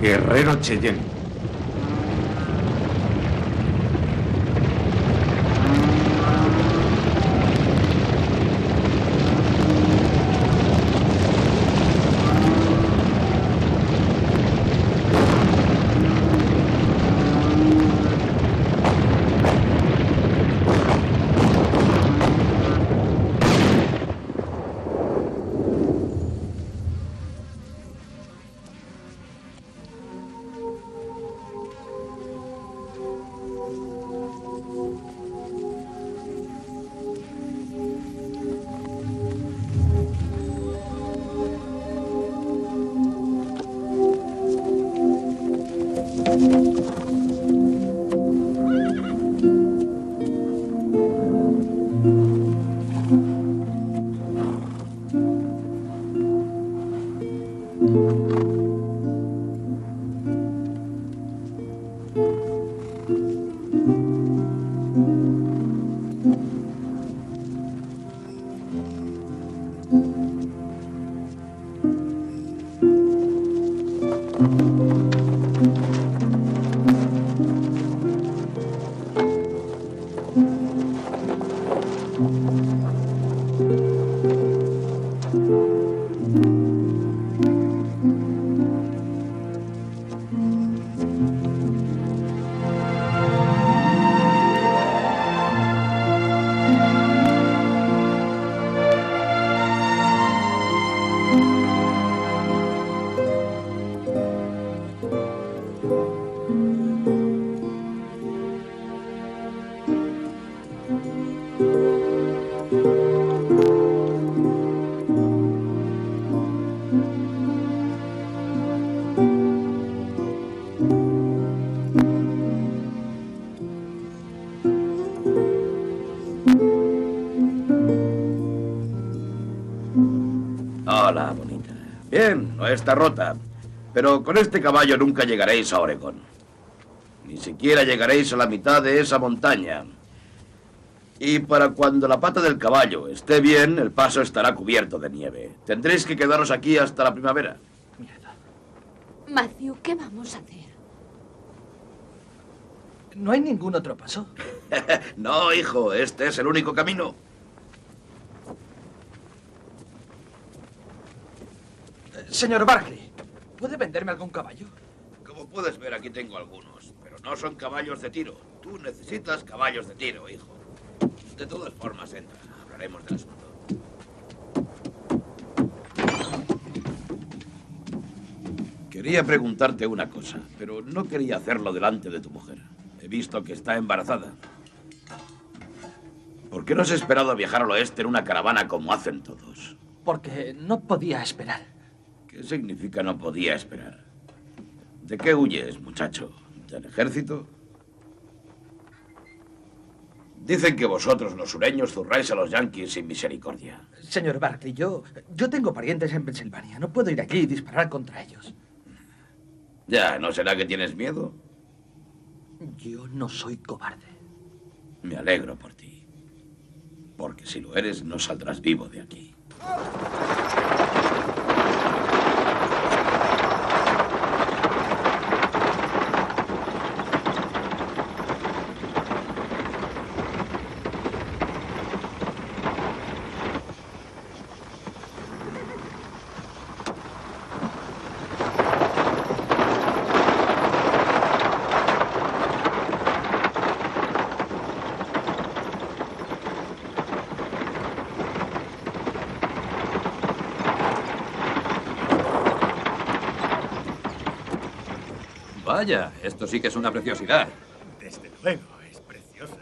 Guerrero Cheyenne. Hola, bonita. Bien, no está rota. Pero con este caballo nunca llegaréis a Oregón. Ni siquiera llegaréis a la mitad de esa montaña. Y para cuando la pata del caballo esté bien, el paso estará cubierto de nieve. Tendréis que quedaros aquí hasta la primavera. Matthew, ¿qué vamos a hacer? ¿No hay ningún otro paso? No, hijo, este es el único camino. Señor Barkley, ¿puede venderme algún caballo? Como puedes ver, aquí tengo algunos, pero no son caballos de tiro. Tú necesitas caballos de tiro, hijo. De todas formas, entra. Hablaremos del asunto. Quería preguntarte una cosa, pero no quería hacerlo delante de tu mujer. He visto que está embarazada. ¿Por qué no has esperado a viajar al oeste en una caravana como hacen todos? Porque no podía esperar. ¿Qué significa no podía esperar? ¿De qué huyes, muchacho? ¿Del ejército? Dicen que vosotros, los sureños, zurráis a los yanquis sin misericordia. Señor Barkley, yo tengo parientes en Pensilvania. No puedo ir aquí y disparar contra ellos. Ya, ¿no será que tienes miedo? Yo no soy cobarde. Me alegro por ti. Porque si lo eres, no saldrás vivo de aquí. Vaya, esto sí que es una preciosidad. Desde luego, es preciosa.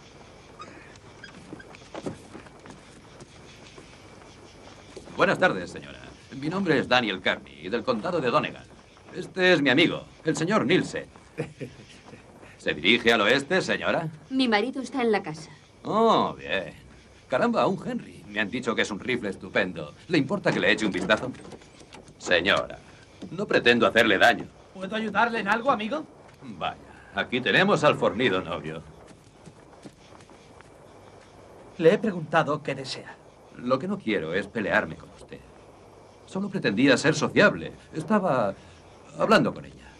Buenas tardes, señora. Mi nombre es Daniel Carney, del condado de Donegal. Este es mi amigo, el señor Nielsen. ¿Se dirige al oeste, señora? Mi marido está en la casa. Oh, bien. Caramba, un Henry. Me han dicho que es un rifle estupendo. ¿Le importa que le eche un vistazo? Señora, no pretendo hacerle daño. ¿Puedo ayudarle en algo, amigo? Vaya, aquí tenemos al fornido novio. Le he preguntado qué desea. Lo que no quiero es pelearme con usted. Solo pretendía ser sociable. Estaba hablando con ella.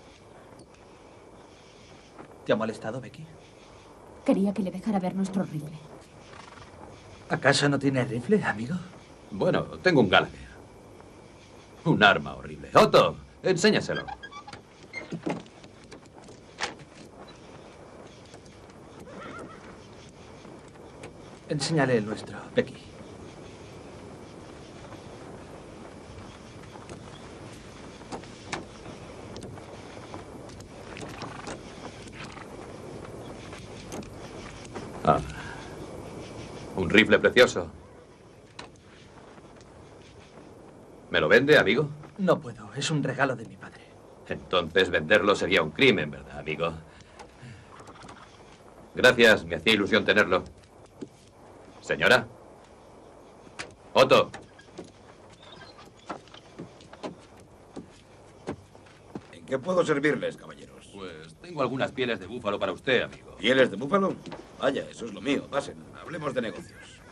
¿Te ha molestado, Becky? Quería que le dejara ver nuestro rifle. ¿Acaso no tiene rifle, amigo? Bueno, tengo un Gallagher. Un arma horrible. Otto, enséñaselo. Enséñale el nuestro, Becky. Ah, un rifle precioso. ¿Me lo vende, amigo? No puedo, es un regalo de mi padre. Entonces venderlo sería un crimen, ¿verdad, amigo? Gracias, me hacía ilusión tenerlo. Señora. Otto. ¿En qué puedo servirles, caballeros? Pues tengo algunas pieles de búfalo para usted, amigo. ¿Pieles de búfalo? Vaya, eso es lo mío. Pasen, hablemos de negocios.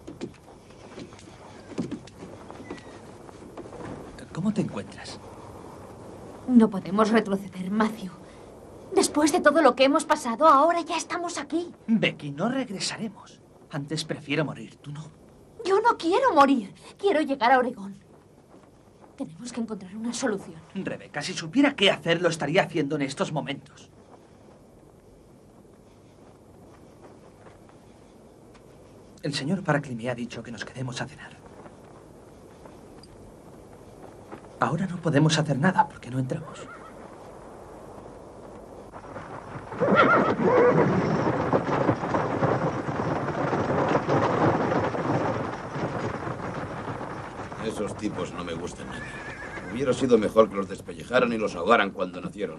¿Cómo te encuentras? No podemos retroceder, Matthew. Después de todo lo que hemos pasado, ahora ya estamos aquí. Becky, no regresaremos. Antes prefiero morir, tú no. Yo no quiero morir. Quiero llegar a Oregón. Tenemos que encontrar una solución. Rebeca, si supiera qué hacer, lo estaría haciendo en estos momentos. El señor Barkley me ha dicho que nos quedemos a cenar. Ahora no podemos hacer nada porque no entramos. Esos tipos no me gustan nada. Hubiera sido mejor que los despellejaran y los ahogaran cuando nacieron.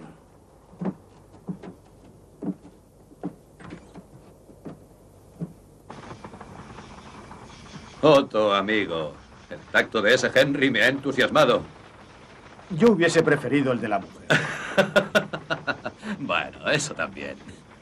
Otto, amigo. El tacto de ese Henry me ha entusiasmado. Yo hubiese preferido el de la mujer. Bueno, eso también.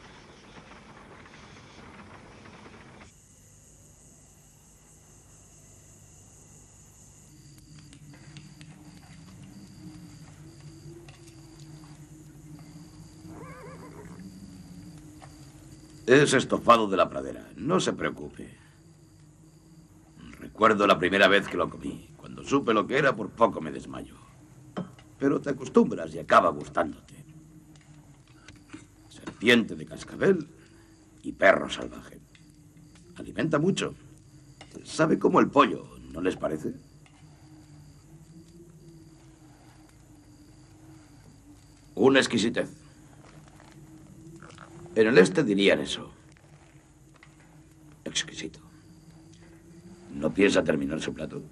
Es estofado de la pradera. No se preocupe. Recuerdo la primera vez que lo comí. Cuando supe lo que era, por poco me desmayo. Pero te acostumbras y acaba gustándote. Serpiente de cascabel y perro salvaje. Alimenta mucho. Sabe como el pollo, ¿no les parece? Una exquisitez. En el este dirían eso. Exquisito. ¿No piensa terminar su plato?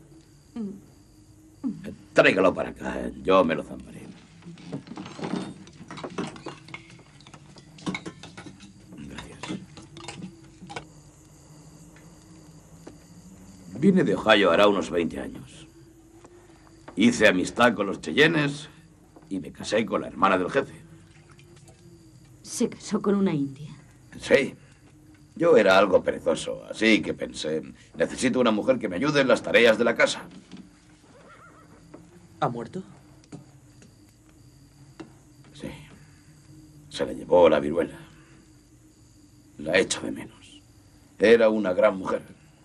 Tráigalo para acá, yo me lo zamparé. Gracias. Vine de Ohio hará unos 20 años. Hice amistad con los Cheyennes y me casé con la hermana del jefe. Se casó con una india. Sí. Yo era algo perezoso, así que pensé, necesito una mujer que me ayude en las tareas de la casa. ¿Ha muerto? Sí. Se la llevó la viruela. La echo de menos. Era una gran mujer.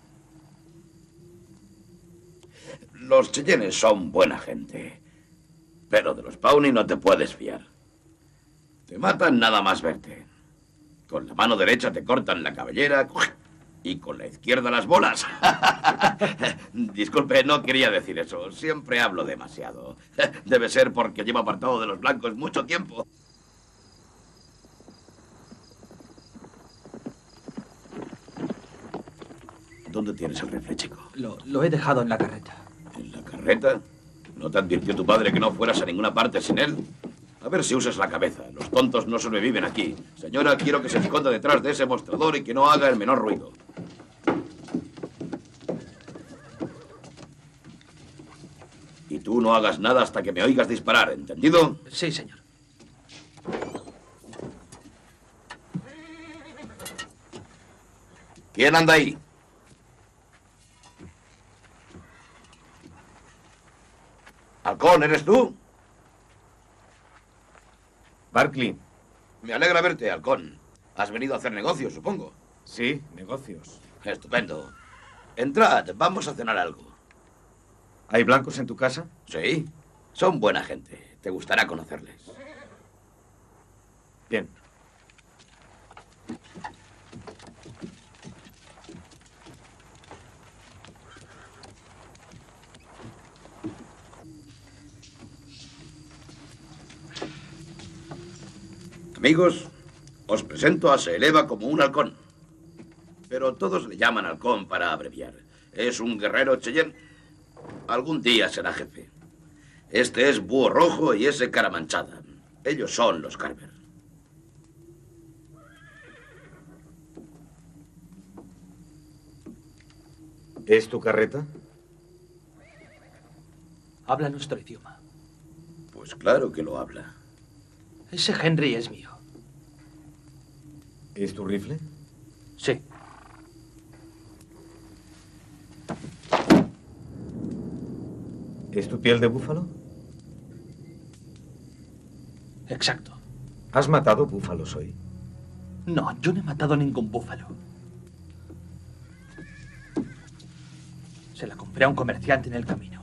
Los Cheyennes son buena gente, pero de los Pawnee no te puedes fiar. Te matan nada más verte. Con la mano derecha te cortan la cabellera y con la izquierda las bolas. Disculpe, no quería decir eso. Siempre hablo demasiado. Debe ser porque llevo apartado de los blancos mucho tiempo. ¿Dónde tienes el rifle, chico? Lo he dejado en la carreta. ¿En la carreta? ¿No te advirtió tu padre que no fueras a ninguna parte sin él? A ver si usas la cabeza. Los tontos no sobreviven aquí. Señora, quiero que se esconda detrás de ese mostrador y que no haga el menor ruido. Y tú no hagas nada hasta que me oigas disparar, ¿entendido? Sí, señor. ¿Quién anda ahí? Halcón, ¿eres tú? Barkley, Me alegra verte, halcón. Has venido a hacer negocios, supongo. Sí, negocios. Estupendo. Entrad, vamos a cenar algo. ¿Hay blancos en tu casa? Sí, son buena gente. Te gustará conocerles. Bien. Amigos, os presento a Se Eleva como un halcón. Pero todos le llaman halcón para abreviar. Es un guerrero Cheyenne. Algún día será jefe. Este es Búho Rojo y ese Cara Manchada. Ellos son los Carver. ¿Es tu carreta? Habla nuestro idioma. Pues claro que lo habla. Ese Henry es mío. ¿Es tu rifle? Sí. ¿Es tu piel de búfalo? Exacto. ¿Has matado búfalos hoy? No, yo no he matado ningún búfalo. Se la compré a un comerciante en el camino.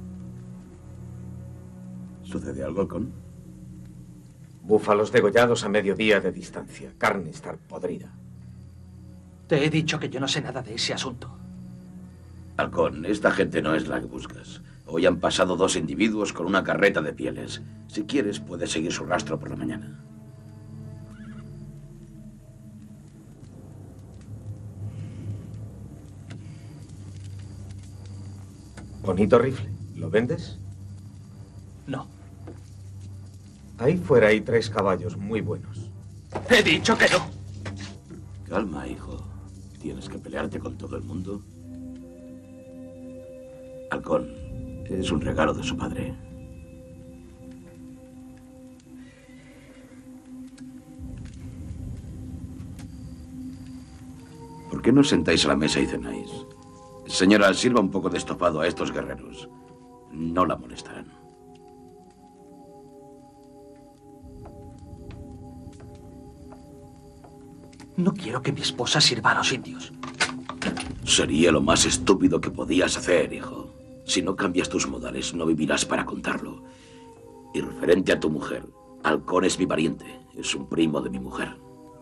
¿Sucede algo, halcón? Búfalos degollados a mediodía de distancia. Carne estar podrida. Te he dicho que yo no sé nada de ese asunto. Halcón, esta gente no es la que buscas. Hoy han pasado 2 individuos con una carreta de pieles. Si quieres, puedes seguir su rastro por la mañana. Bonito rifle. ¿Lo vendes? No. Ahí fuera hay 3 caballos muy buenos. He dicho que no. Calma, hijo. ¿Tienes que pelearte con todo el mundo? Halcón, es un regalo de su padre. ¿Por qué no os sentáis a la mesa y cenáis? Señora, sirva un poco de estofado a estos guerreros. No la molestarán. No quiero que mi esposa sirva a los indios. Sería lo más estúpido que podías hacer, hijo. Si no cambias tus modales, no vivirás para contarlo. Y referente a tu mujer, Halcón es mi pariente. Es un primo de mi mujer.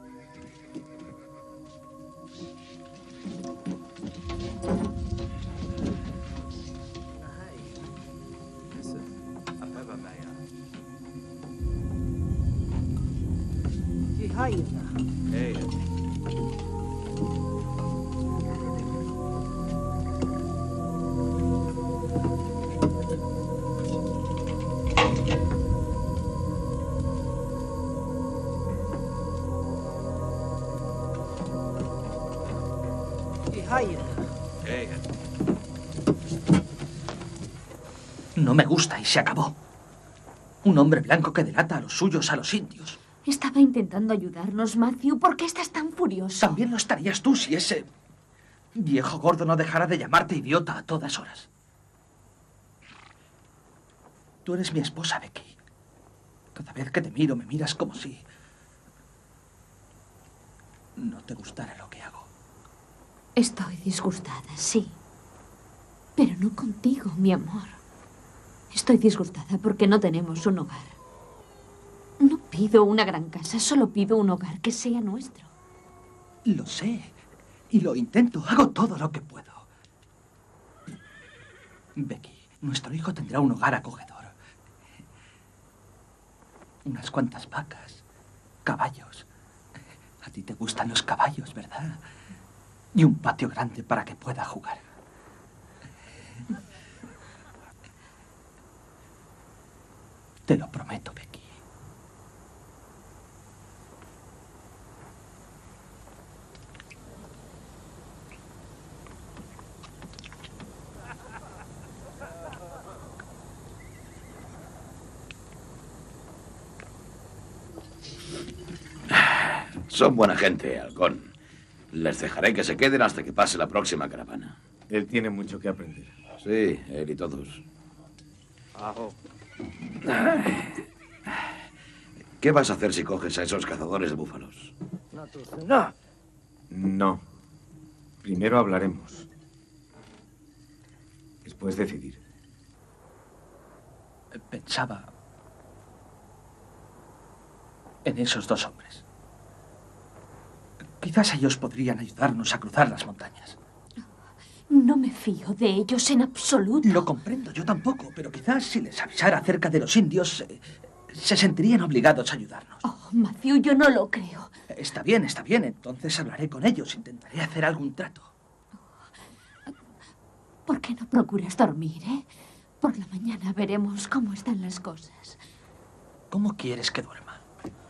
No me gusta y se acabó. Un hombre blanco que delata a los suyos, a los indios. Estaba intentando ayudarnos, Matthew. ¿Por qué estás tan furioso? También lo estarías tú si ese viejo gordo no dejara de llamarte idiota a todas horas. Tú eres mi esposa, Becky. Cada vez que te miro, me miras como si no te gustara lo que hago. Estoy disgustada, sí. Pero no contigo, mi amor. Estoy disgustada porque no tenemos un hogar. No pido una gran casa, solo pido un hogar que sea nuestro. Lo sé. Y lo intento. Hago todo lo que puedo. Becky, nuestro hijo tendrá un hogar acogedor. Unas cuantas vacas, caballos. A ti te gustan los caballos, ¿verdad? Y un patio grande para que pueda jugar. Te lo prometo, Becky. Son buena gente, Halcón. Les dejaré que se queden hasta que pase la próxima caravana. Él tiene mucho que aprender. Sí, él y todos. ¿Qué vas a hacer si coges a esos cazadores de búfalos? No. Primero hablaremos. Después decidir. Pensaba en esos dos hombres. Quizás ellos podrían ayudarnos a cruzar las montañas. No me fío de ellos en absoluto. Lo comprendo, yo tampoco, pero quizás si les avisara acerca de los indios, se sentirían obligados a ayudarnos. Oh, Matthew, yo no lo creo. Está bien, entonces hablaré con ellos, intentaré hacer algún trato. ¿Por qué no procuras dormir, eh? Por la mañana veremos cómo están las cosas. ¿Cómo quieres que duerma?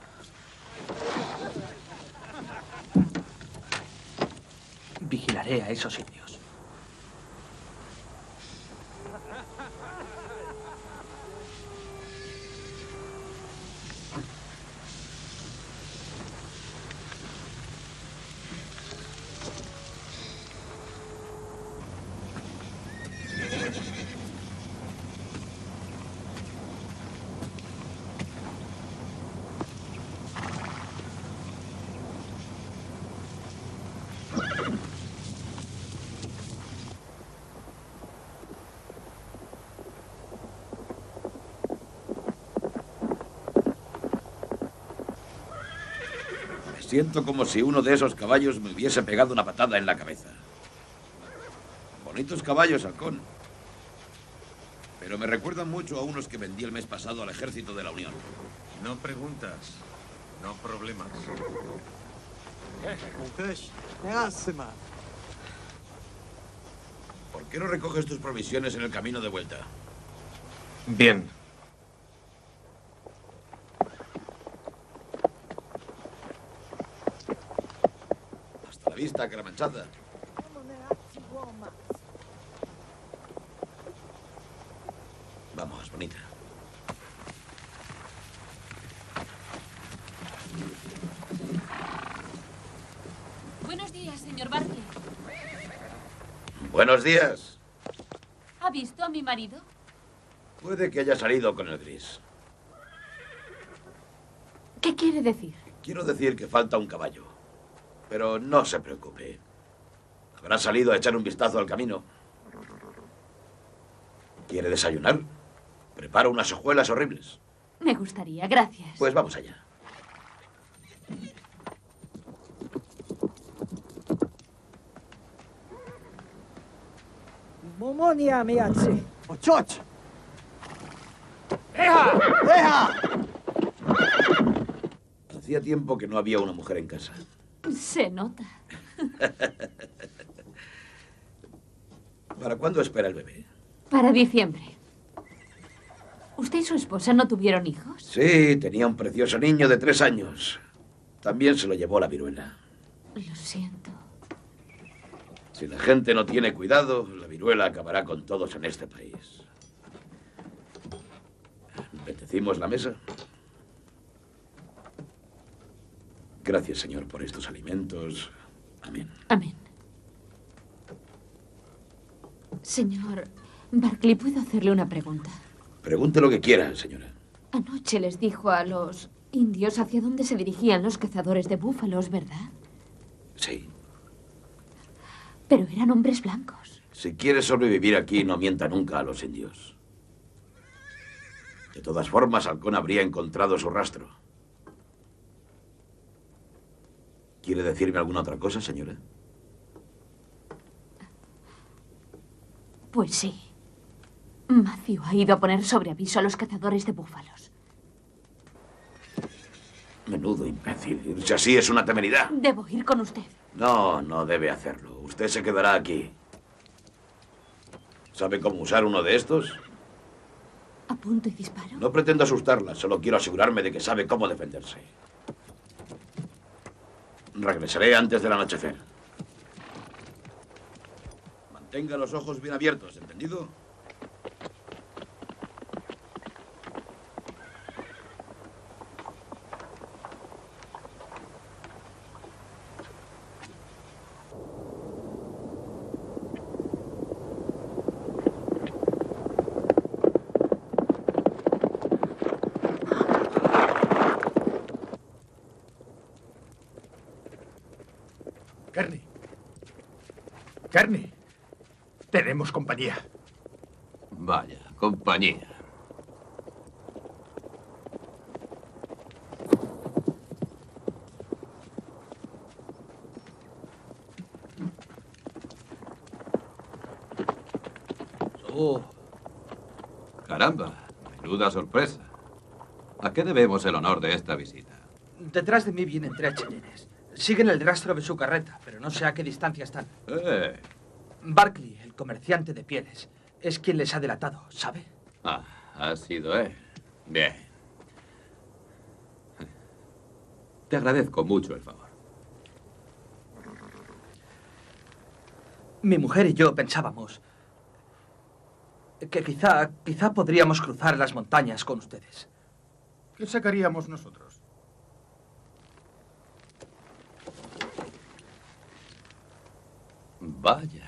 Vigilaré a esos indios. Siento como si uno de esos caballos me hubiese pegado una patada en la cabeza. Bonitos caballos, halcón. Pero me recuerdan mucho a unos que vendí el mes pasado al ejército de la Unión. No preguntas, no problemas. ¿Por qué no recoges tus provisiones en el camino de vuelta? Bien. Hasta la vista, caramanchada. Vamos, bonita. Buenos días, señor Barkley. Buenos días. ¿Ha visto a mi marido? Puede que haya salido con el gris. ¿Qué quiere decir? Quiero decir que falta un caballo. Pero no se preocupe. Habrá salido a echar un vistazo al camino. ¿Quiere desayunar? Preparo unas hojuelas horribles. Me gustaría, gracias. Pues vamos allá. Momonia miaci. Ochoch. Hacía tiempo que no había una mujer en casa. Se nota. ¿Para cuándo espera el bebé? Para diciembre. ¿Usted y su esposa no tuvieron hijos? Sí, tenía un precioso niño de 3 años. También se lo llevó la viruela. Lo siento. Si la gente no tiene cuidado, la viruela acabará con todos en este país. ¿Bendecimos la mesa? Gracias, Señor, por estos alimentos. Amén. Amén. Señor Barkley, ¿puedo hacerle una pregunta? Pregunte lo que quiera, señora. Anoche les dijo a los indios hacia dónde se dirigían los cazadores de búfalos, ¿verdad? Sí. Pero eran hombres blancos. Si quiere sobrevivir aquí, no mienta nunca a los indios. De todas formas, Halcón habría encontrado su rastro. ¿Quiere decirme alguna otra cosa, señora? Pues sí. Matthew ha ido a poner sobre aviso a los cazadores de búfalos. Menudo imbécil. Irse así es una temeridad. Debo ir con usted. No, no debe hacerlo. Usted se quedará aquí. ¿Sabe cómo usar uno de estos? ¿Apunto y disparo? No pretendo asustarla, solo quiero asegurarme de que sabe cómo defenderse. Regresaré antes del anochecer. Mantenga los ojos bien abiertos, ¿entendido? Kearney. Kearney. Tenemos compañía. Vaya, compañía. Oh, caramba, menuda sorpresa. ¿A qué debemos el honor de esta visita? Detrás de mí vienen 3 cheyennes. Siguen el rastro de su carreta, pero no sé a qué distancia están. Barkley, el comerciante de pieles, es quien les ha delatado, ¿sabe? Ah, ha sido él. Bien. Te agradezco mucho el favor. Mi mujer y yo pensábamos que quizá podríamos cruzar las montañas con ustedes. ¿Qué sacaríamos nosotros? Vaya.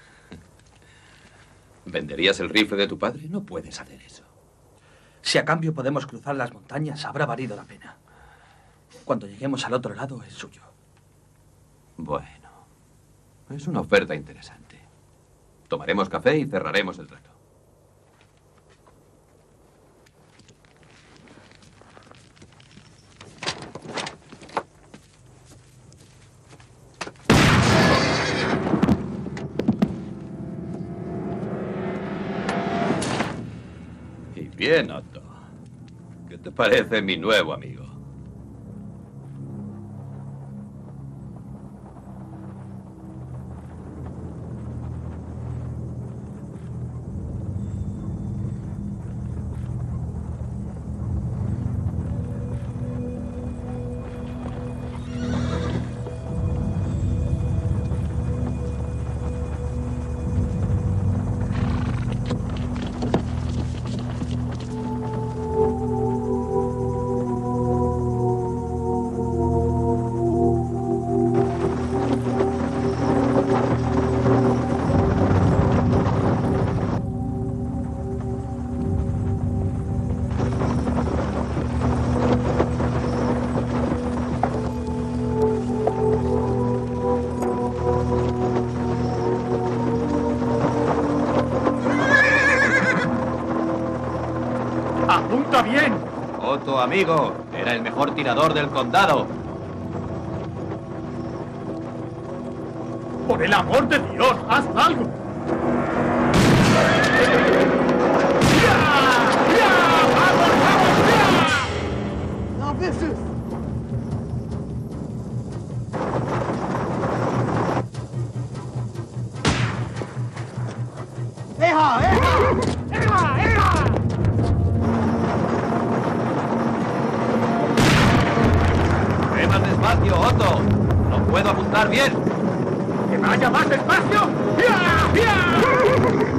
¿Venderías el rifle de tu padre? No puedes hacer eso. Si a cambio podemos cruzar las montañas, habrá valido la pena. Cuando lleguemos al otro lado, es suyo. Bueno, es una oferta interesante. Tomaremos café y cerraremos el trato. Bien, Otto. ¿Qué te parece mi nuevo amigo? ¡Apunta bien! Otto, amigo, era el mejor tirador del condado. ¡Por el amor de Dios, haz algo! ¡Ve más despacio, Otto! ¡No puedo apuntar bien! ¡Que vaya más despacio! ¡Ya! ¡Ya!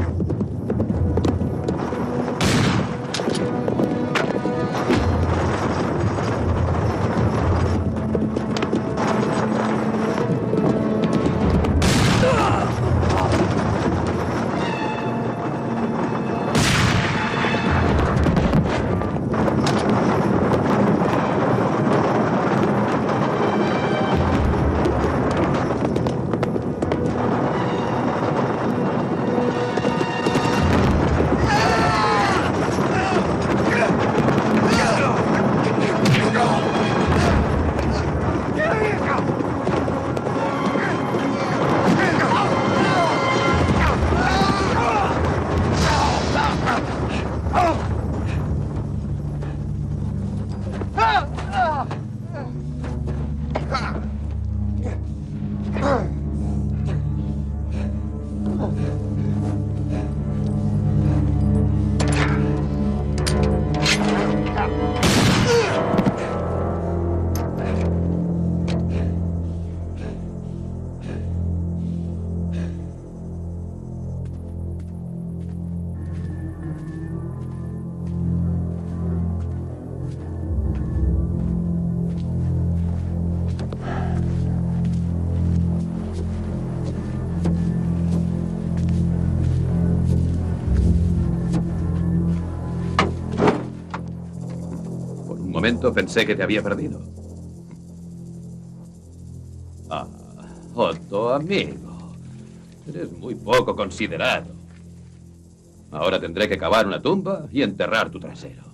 Pensé que te había perdido. Ah, Otto, amigo. Eres muy poco considerado. Ahora tendré que cavar una tumba y enterrar tu trasero.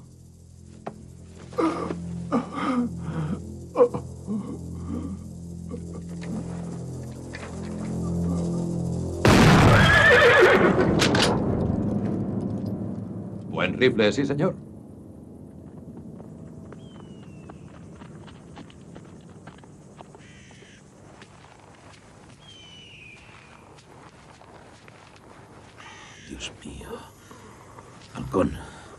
Buen rifle, sí, señor. Dios mío. Halcón.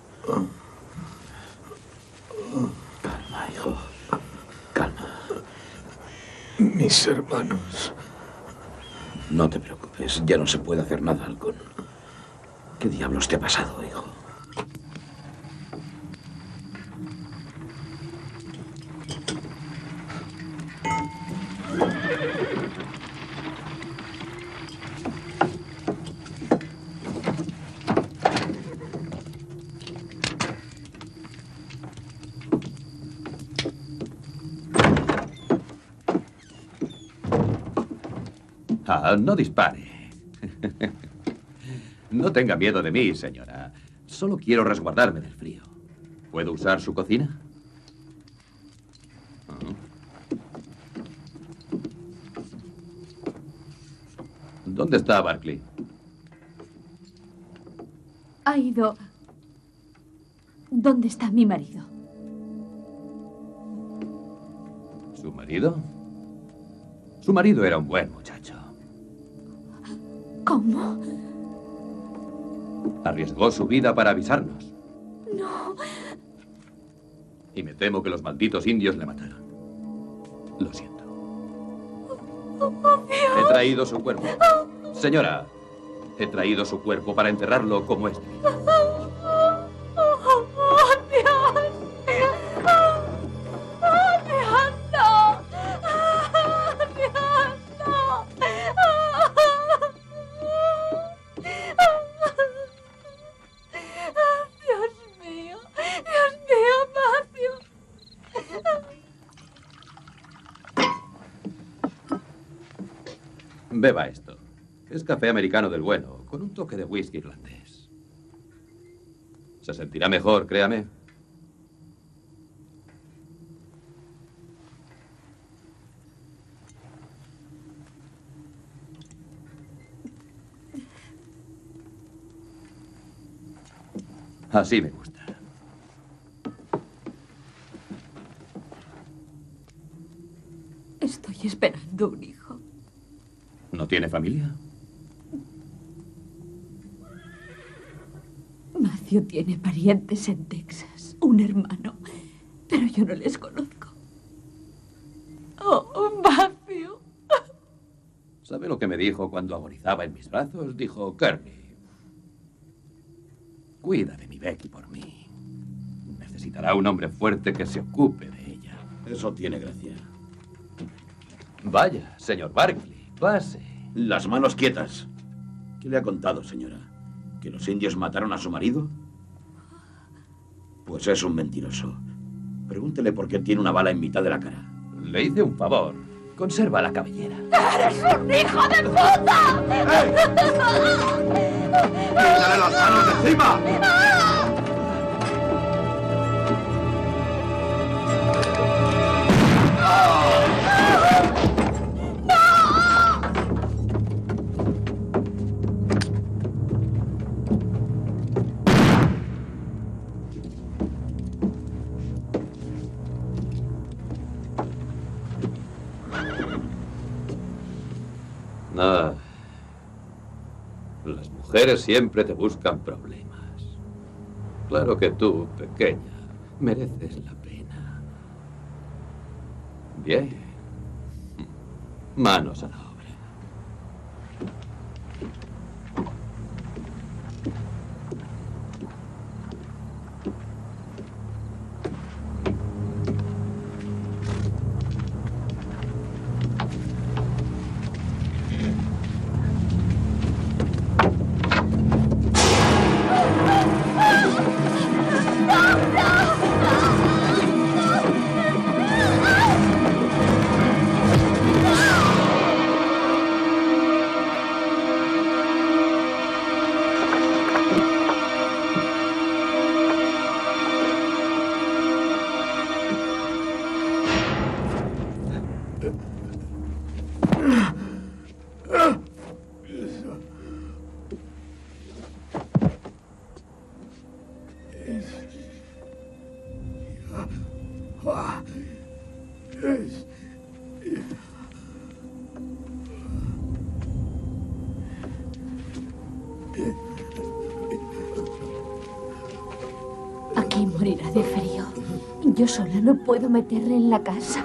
Calma, hijo. Calma. Mis hermanos. No te preocupes. Ya no se puede hacer nada, Halcón. ¿Qué diablos te ha pasado, hijo? Ah, no dispare. No tenga miedo de mí, señora. Solo quiero resguardarme del frío. ¿Puedo usar su cocina? ¿Dónde está Barclay? Ha ido... ¿Dónde está mi marido? ¿Su marido? Su marido era un buen muchacho. ¿Cómo? Arriesgó su vida para avisarnos. No. Y me temo que los malditos indios le mataron. Lo siento. He traído su cuerpo. Señora, he traído su cuerpo para enterrarlo como es debido. Beba esto. Es café americano del bueno, con un toque de whisky irlandés. Se sentirá mejor, créame. Así me gusta. Estoy esperando un hijo. ¿No tiene familia? Matthew tiene parientes en Texas, un hermano, pero yo no les conozco. Oh, Matthew. ¿Sabe lo que me dijo cuando agonizaba en mis brazos? Dijo, Kearney, cuida de mi Becky por mí. Necesitará un hombre fuerte que se ocupe de ella. Eso tiene gracia. Vaya, señor Barclay, pase. Las manos quietas. ¿Qué le ha contado, señora? ¿Que los indios mataron a su marido? Pues es un mentiroso. Pregúntele por qué tiene una bala en mitad de la cara. Le hice un favor. Conserva la cabellera. ¡Eres un hijo de puta! ¡Eh! ¡Quítale las manos de encima! Ah, las mujeres siempre te buscan problemas. Claro que tú, pequeña, mereces la pena. Bien. Manos a la obra. Aquí morirá de frío. Yo sola no puedo meterle en la casa.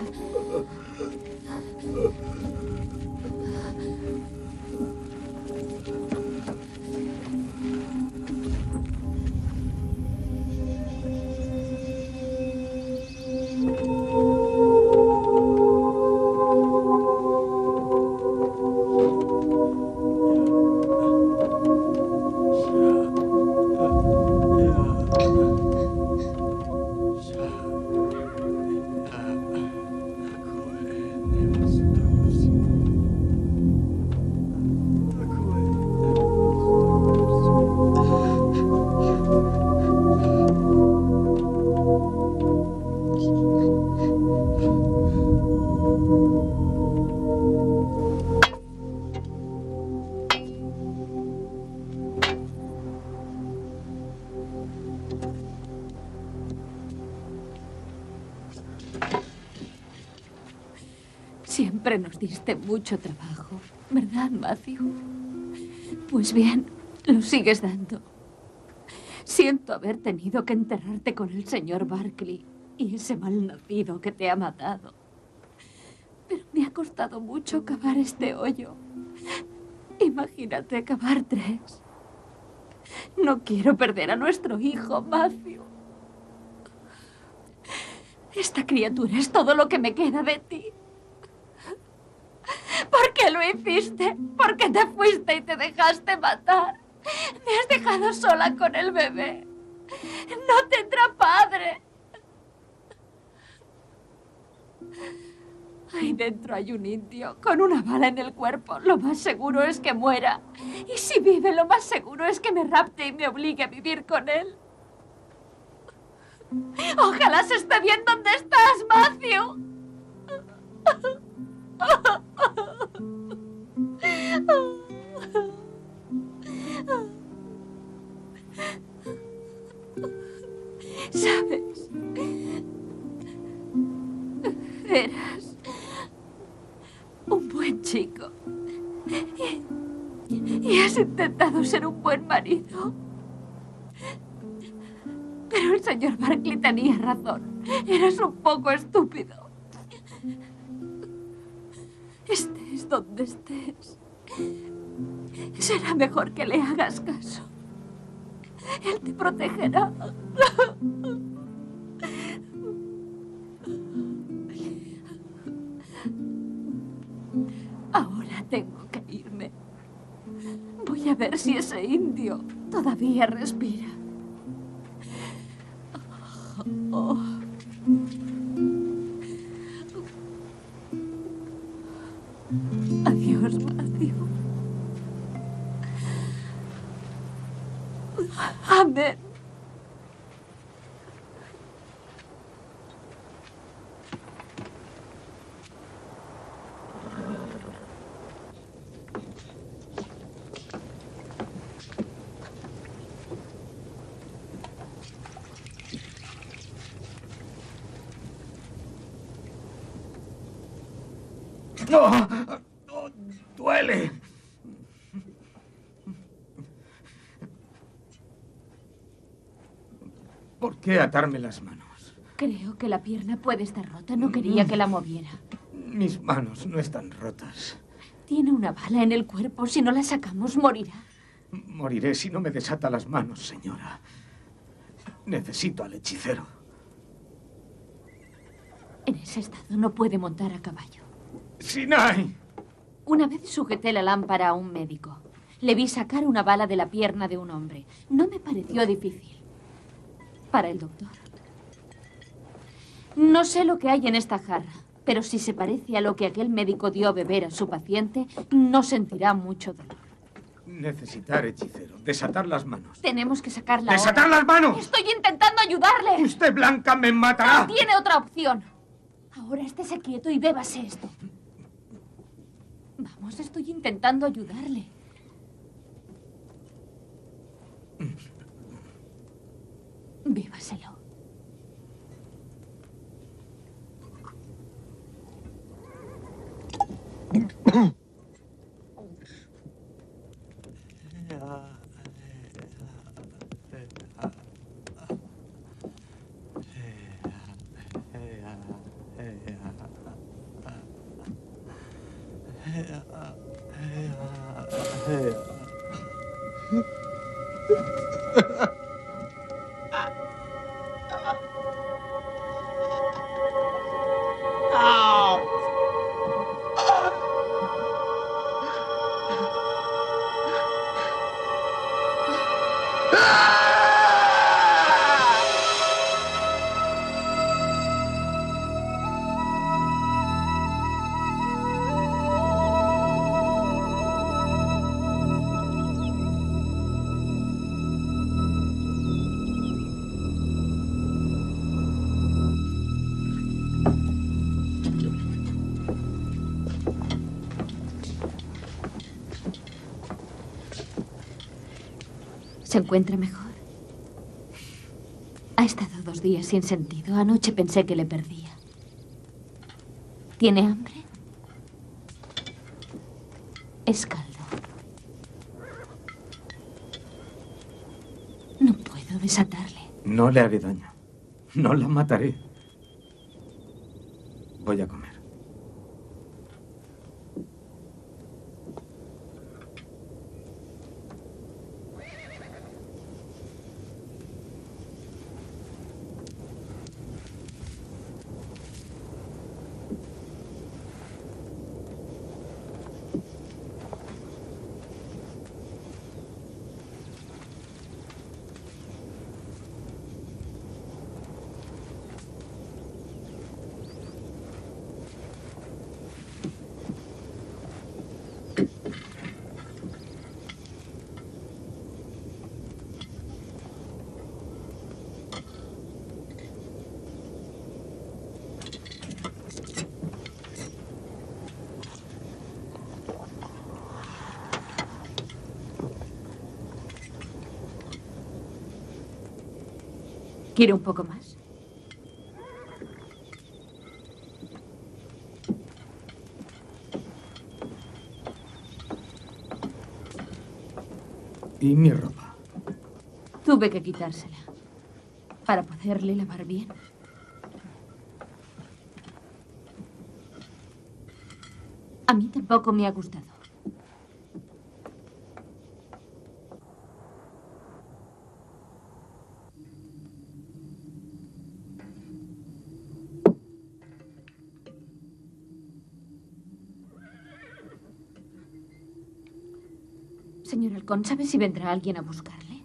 Siempre nos diste mucho trabajo, ¿verdad, Matthew? Pues bien, lo sigues dando. Siento haber tenido que enterrarte con el señor Barkley y ese malnacido que te ha matado. Pero me ha costado mucho cavar este hoyo. Imagínate cavar 3. No quiero perder a nuestro hijo, Matthew. Esta criatura es todo lo que me queda de ti. ¿Por qué lo hiciste? ¿Por qué te fuiste y te dejaste matar? Me has dejado sola con el bebé. No tendrá padre. Ahí dentro hay un indio con una bala en el cuerpo. Lo más seguro es que muera. Y si vive, lo más seguro es que me rapte y me obligue a vivir con él. Ojalá se esté bien donde estás, Matthew. ¿Sabes? Eras un buen chico. Y has intentado ser un buen marido. Pero el señor Barkley tenía razón. Eras un poco estúpido. Estés donde estés, será mejor que le hagas caso. Él te protegerá. Ahora tengo que irme. Voy a ver si ese indio todavía respira. Oh. Adiós, Matthew. Amén. ¡No! ¡No! ¡Duele! ¿Por qué atarme las manos? Creo que la pierna puede estar rota. No quería que la moviera. Mis manos no están rotas. Tiene una bala en el cuerpo. Si no la sacamos, morirá. Moriré si no me desata las manos, señora. Necesito al hechicero. En ese estado no puede montar a caballo. ¡Sinai! Una vez sujeté la lámpara a un médico. Le vi sacar una bala de la pierna de un hombre. No me pareció difícil. Para el doctor. No sé lo que hay en esta jarra, pero si se parece a lo que aquel médico dio a beber a su paciente, no sentirá mucho dolor. Necesitar hechicero. Desatar las manos. Tenemos que sacarla. ¡Desatar ahora. las manos! Estoy intentando ayudarle. Usted, Blanca, me matará. No tiene otra opción. Ahora estése quieto y bébase esto. Vamos, estoy intentando ayudarle. Bébaselo. ¿Se encuentra mejor? Ha estado 2 días sin sentido. Anoche pensé que le perdía. ¿Tiene hambre? Es caldo. No puedo desatarle. No le haré daño. No la mataré. Voy a comer. ¿Quiere un poco más? ¿Y mi ropa? Tuve que quitársela para poderle lavar bien. A mí tampoco me ha gustado. Señor Halcón, ¿sabe si vendrá alguien a buscarle?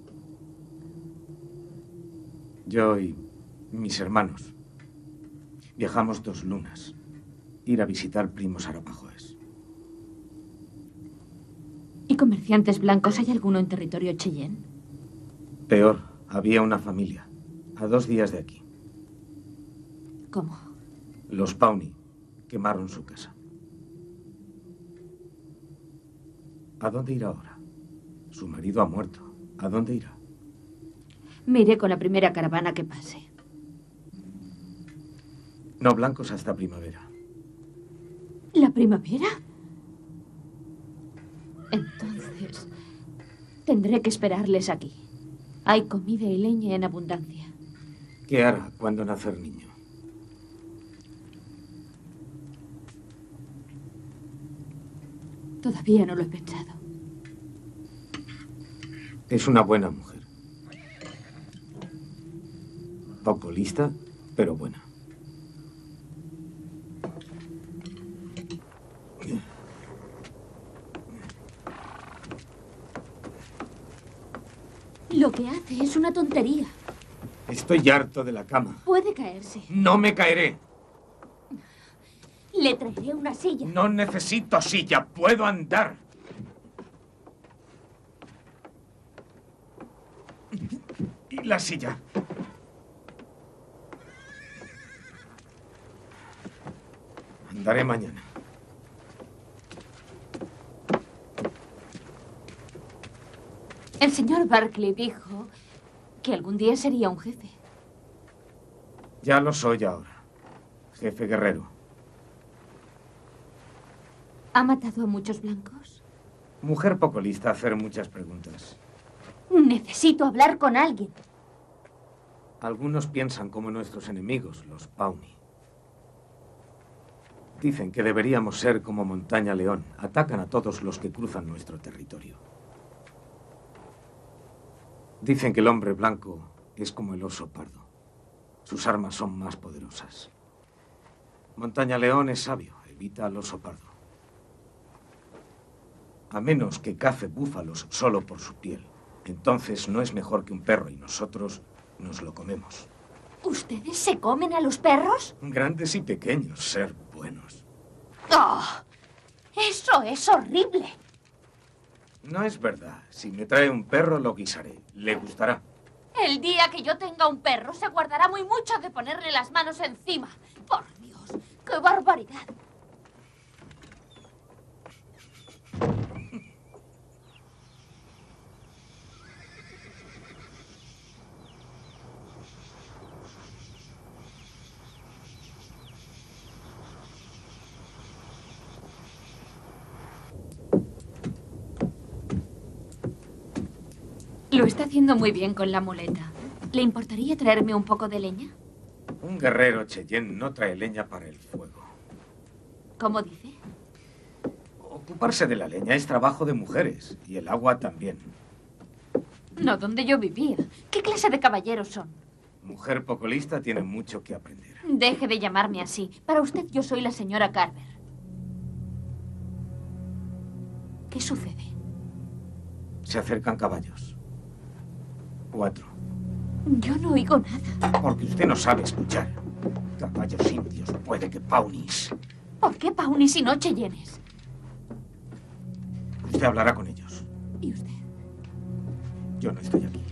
Yo y mis hermanos. Viajamos 2 lunas. Ir a visitar primos arapahoes. ¿Y comerciantes blancos? ¿Hay alguno en territorio Cheyenne? Peor, había una familia. A 2 días de aquí. ¿Cómo? Los Pawnee quemaron su casa. ¿A dónde irá ahora? Su marido ha muerto. ¿A dónde irá? Me iré con la primera caravana que pase. No blancos hasta primavera. ¿La primavera? Entonces, tendré que esperarles aquí. Hay comida y leña en abundancia. ¿Qué hará cuando nace el niño? Todavía no lo he pensado. Es una buena mujer. Poco lista, pero buena. Lo que hace es una tontería. Estoy harto de la cama. Puede caerse. No me caeré. Le traeré una silla. No necesito silla. Puedo andar. ¿Y la silla? Daré mañana. El señor Barclay dijo que algún día sería un jefe. Ya lo soy ahora. Jefe guerrero. ¿Ha matado a muchos blancos? Mujer poco lista a hacer muchas preguntas. Necesito hablar con alguien. Algunos piensan como nuestros enemigos, los Pawnee. Dicen que deberíamos ser como Montaña León. Atacan a todos los que cruzan nuestro territorio. Dicen que el hombre blanco es como el oso pardo. Sus armas son más poderosas. Montaña León es sabio, evita al oso pardo. A menos que cace búfalos solo por su piel. Entonces no es mejor que un perro y nosotros nos lo comemos. ¿Ustedes se comen a los perros? Grandes y pequeños, ser buenos. ¡Oh! ¡Eso es horrible! No es verdad. Si me trae un perro, lo guisaré. Le gustará. El día que yo tenga un perro, se guardará muy mucho de ponerle las manos encima. ¡Por Dios! ¡Qué barbaridad! Lo está haciendo muy bien con la muleta. ¿Le importaría traerme un poco de leña? Un guerrero Cheyenne no trae leña para el fuego. ¿Cómo dice? Ocuparse de la leña es trabajo de mujeres, y el agua también. No donde yo vivía. ¿Qué clase de caballeros son? Mujer poco lista tiene mucho que aprender. Deje de llamarme así. Para usted yo soy la señora Carver. ¿Qué sucede? Se acercan caballos. 4. Yo no oigo nada. Porque usted no sabe escuchar. Caballos indios, puede que Pawnees. ¿Por qué Pawnees y no Cheyennes? Usted hablará con ellos. ¿Y usted? Yo no estoy aquí.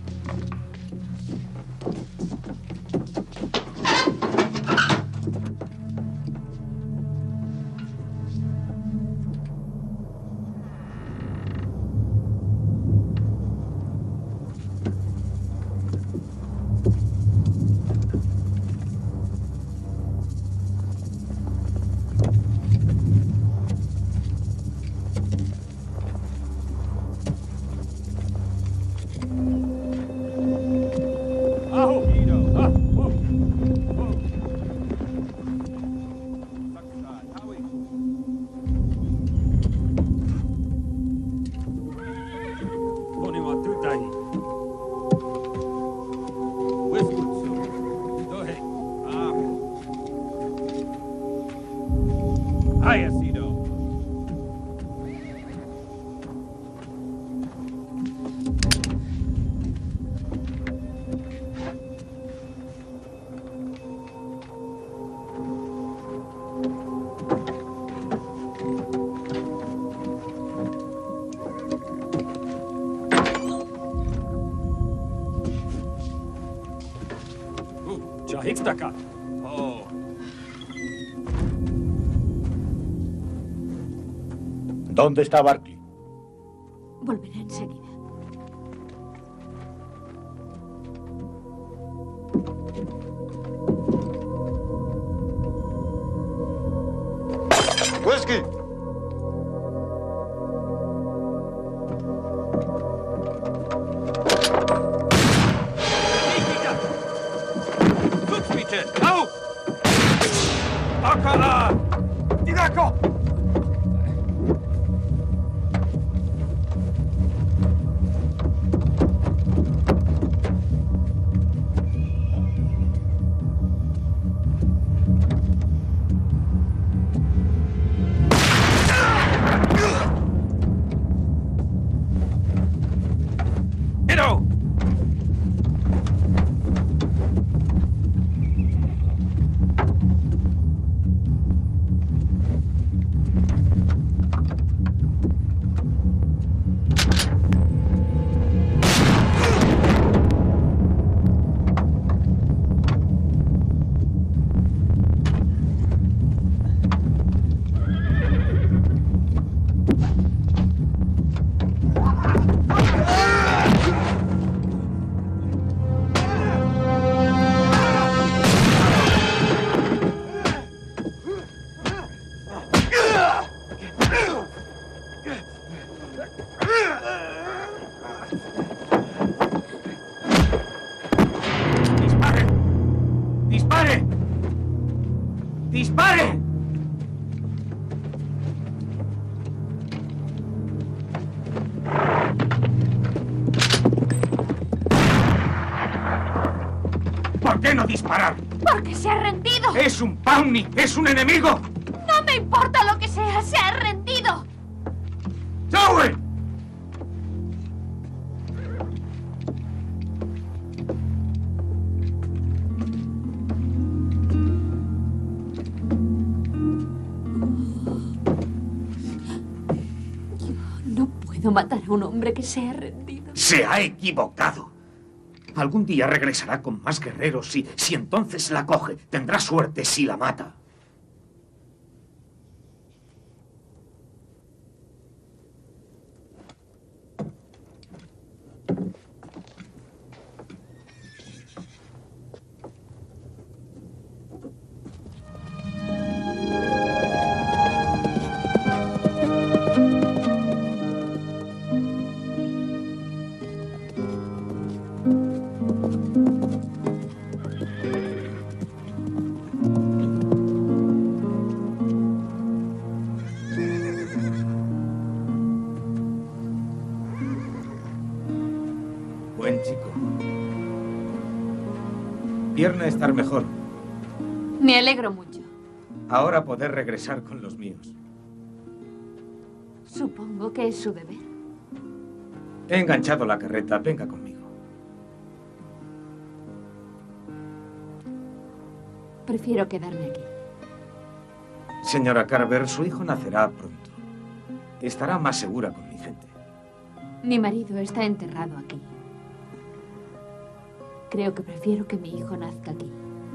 ¿Dónde está Barclay? Volveré enseguida. ¡Whisky! qué no disparar? Porque se ha rendido. ¡Es un Pawnee! ¡Es un enemigo! No me importa lo que sea, se ha rendido. ¡Zoe! No puedo matar a un hombre que se ha rendido. Se ha equivocado. Algún día regresará con más guerreros y si entonces la coge, tendrá suerte si la mata. Buen chico. Pierna estar mejor. Me alegro mucho. Ahora poder regresar con los míos. Supongo que es su deber. He enganchado la carreta. Venga conmigo. Prefiero quedarme aquí. Señora Carver, su hijo nacerá pronto. Estará más segura con mi gente. Mi marido está enterrado aquí. Creo que prefiero que mi hijo nazca aquí.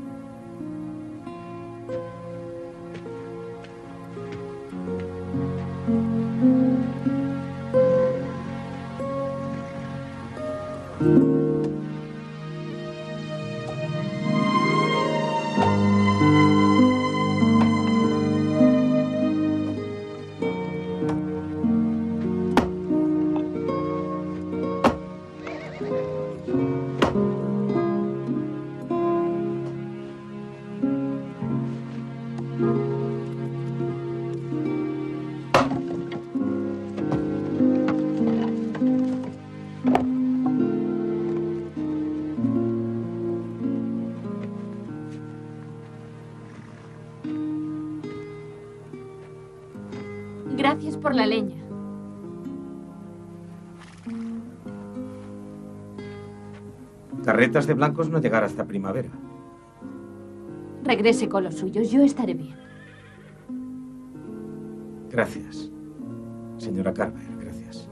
Gracias por la leña. Carretas de blancos no llegará hasta primavera. Regrese con los suyos, yo estaré bien. Gracias, señora Carver, gracias.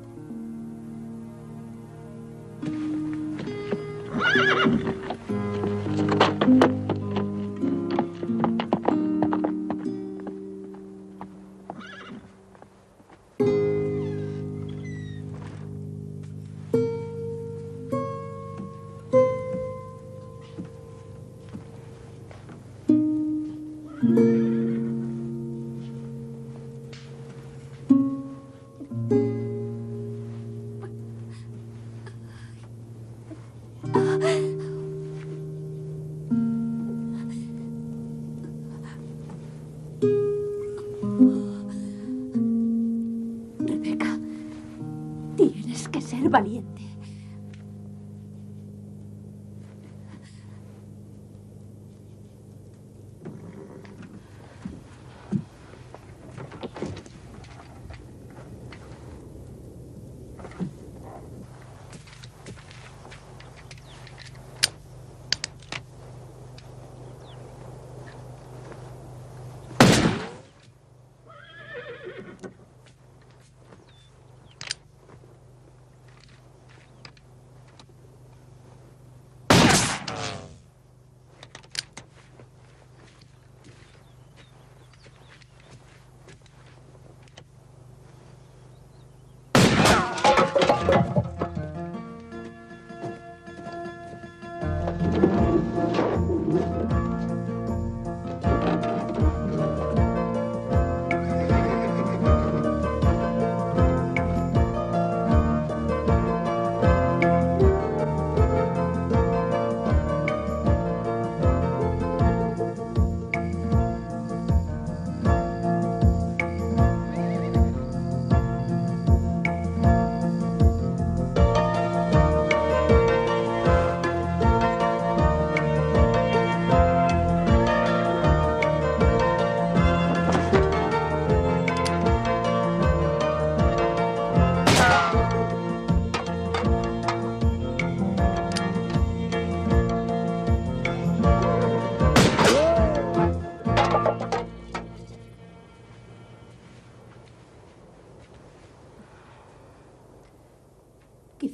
Rebeca, tienes que ser valiente.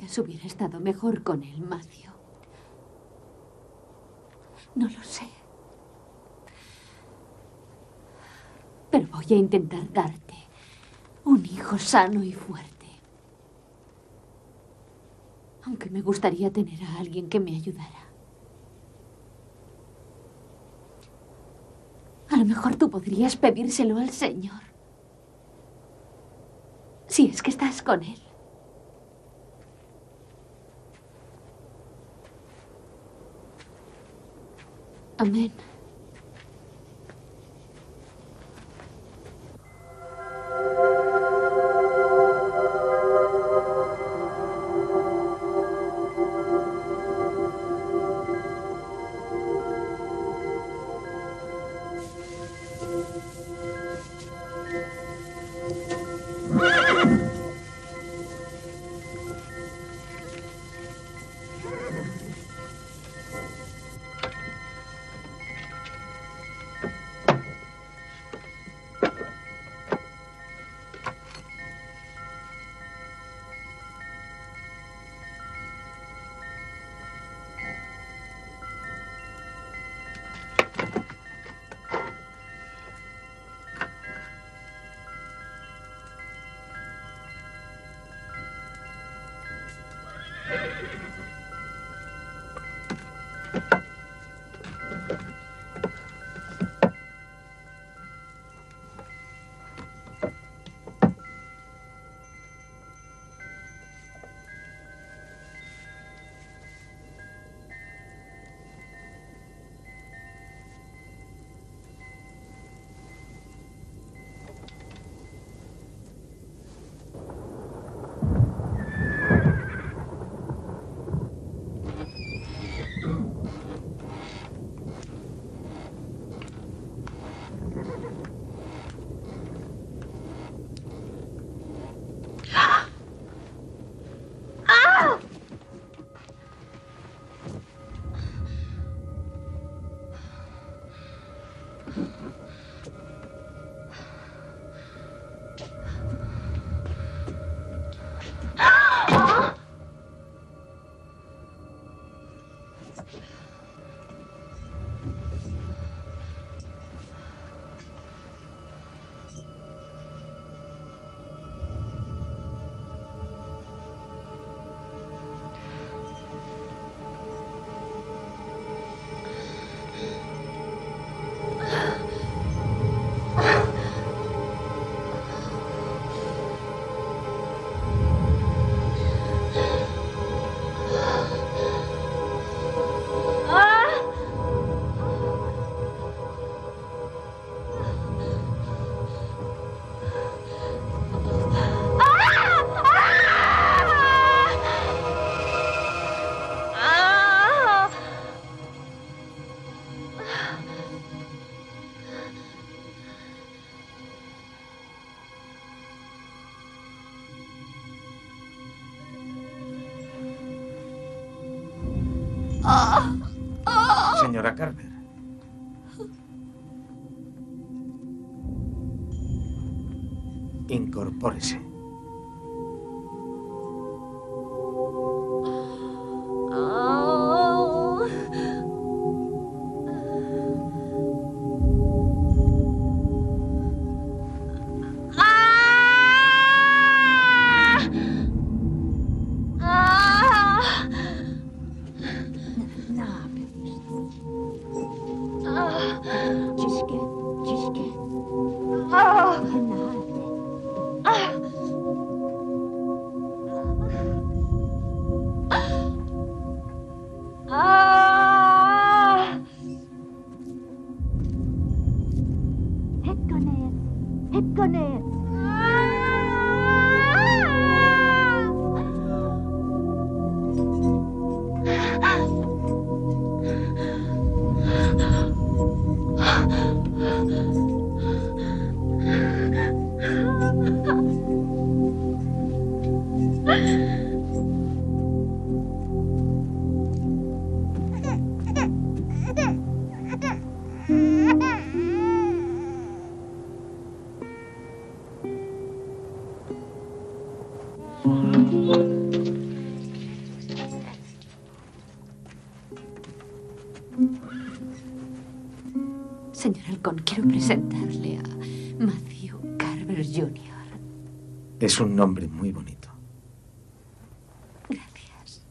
Quizás hubiera estado mejor con él, Matthew. No lo sé. Pero voy a intentar darte un hijo sano y fuerte. Aunque me gustaría tener a alguien que me ayudara. A lo mejor tú podrías pedírselo al Señor. Si es que estás con Él. Amén. Señora Carver. Incorpórese. Carver Jr. Es un nombre muy bonito. Gracias.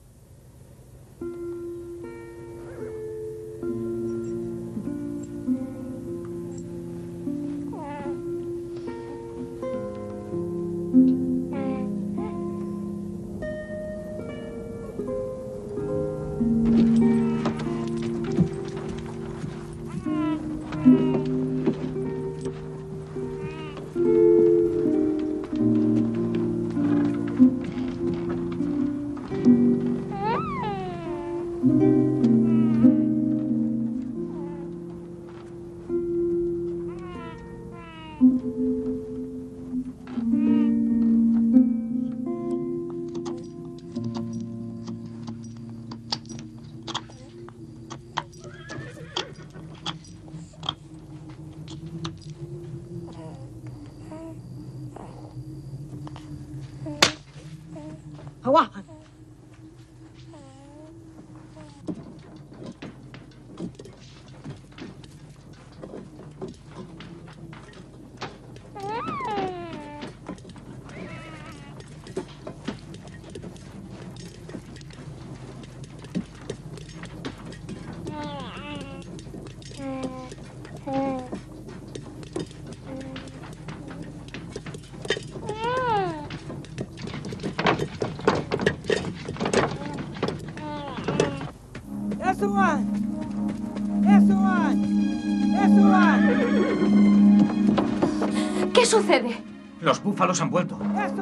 ¿Qué sucede? Los búfalos han vuelto.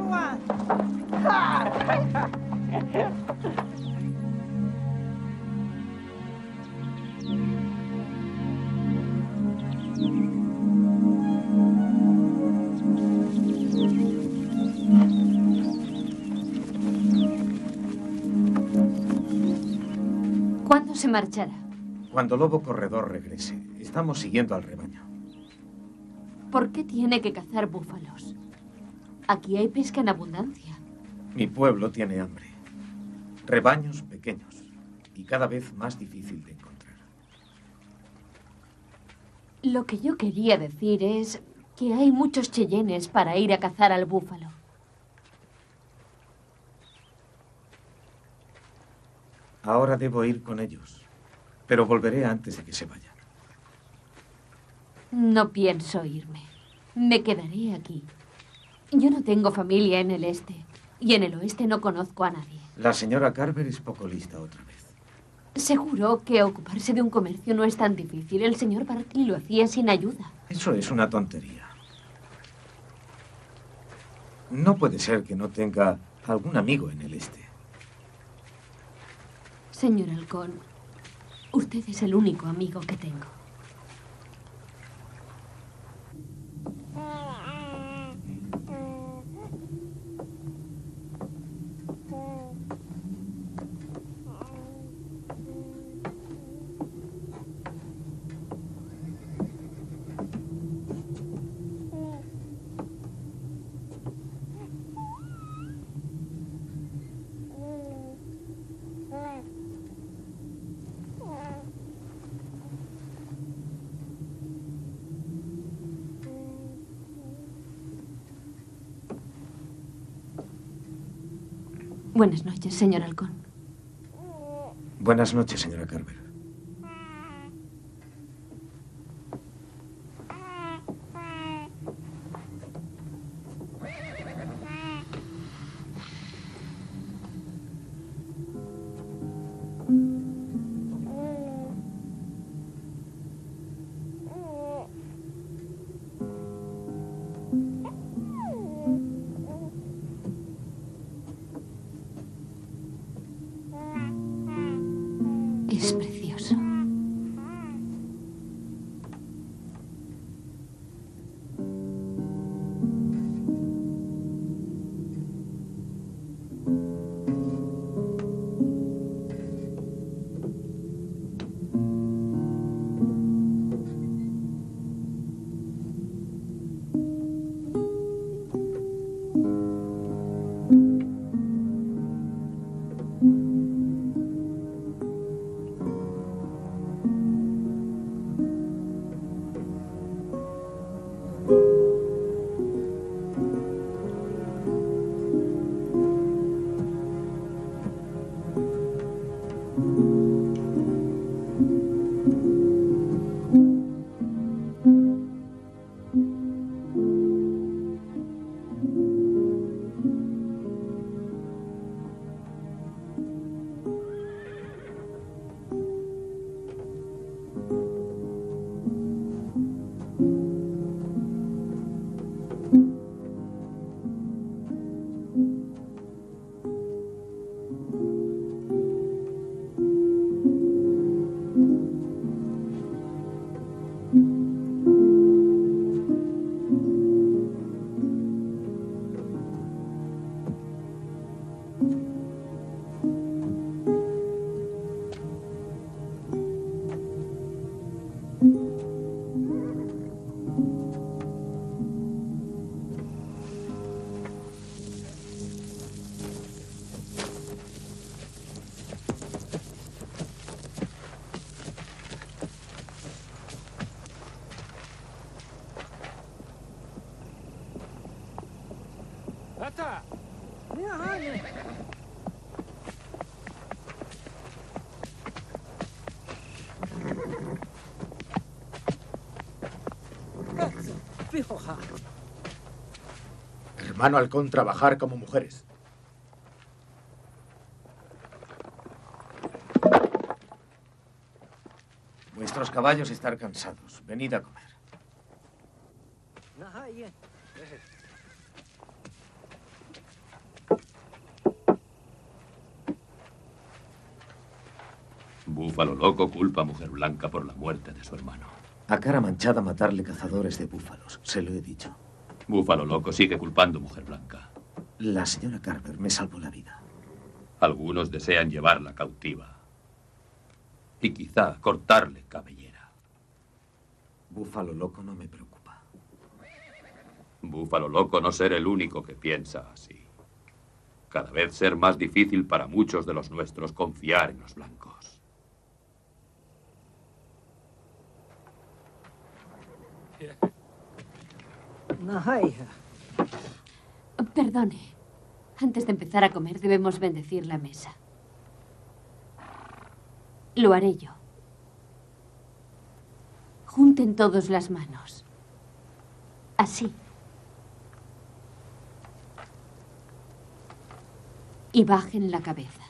¿Cuándo se marchará? Cuando Lobo Corredor regrese. Estamos siguiendo al rebaño. ¿Por qué tiene que cazar búfalos? Aquí hay pesca en abundancia. Mi pueblo tiene hambre. Rebaños pequeños y cada vez más difícil de encontrar. Lo que yo quería decir es que hay muchos cheyennes para ir a cazar al búfalo. Ahora debo ir con ellos, pero volveré antes de que se vayan. No pienso irme. Me quedaré aquí. Yo no tengo familia en el este, y en el oeste no conozco a nadie. La señora Carver es poco lista otra vez. Seguro que ocuparse de un comercio no es tan difícil. El señor Barkley lo hacía sin ayuda. Eso es una tontería. No puede ser que no tenga algún amigo en el este. Señor Halcón, usted es el único amigo que tengo. Buenas noches, señor Halcón. Buenas noches, señora Carver. Es precioso. Hermano halcón, trabajar como mujeres. Vuestros caballos están cansados. Venid a comer. Búfalo Loco culpa a Mujer Blanca por la muerte de su hermano. A cara manchada matarle cazadores de búfalos, se lo he dicho. Búfalo Loco sigue culpando a Mujer Blanca. La señora Carver me salvó la vida. Algunos desean llevarla cautiva. Y quizá cortarle cabellera. Búfalo Loco no me preocupa. Búfalo Loco no ser el único que piensa así. Cada vez ser más difícil para muchos de los nuestros confiar en los blancos. Perdone. Antes de empezar a comer debemos bendecir la mesa. Lo haré yo. Junten todos las manos. Así. Y bajen la cabeza.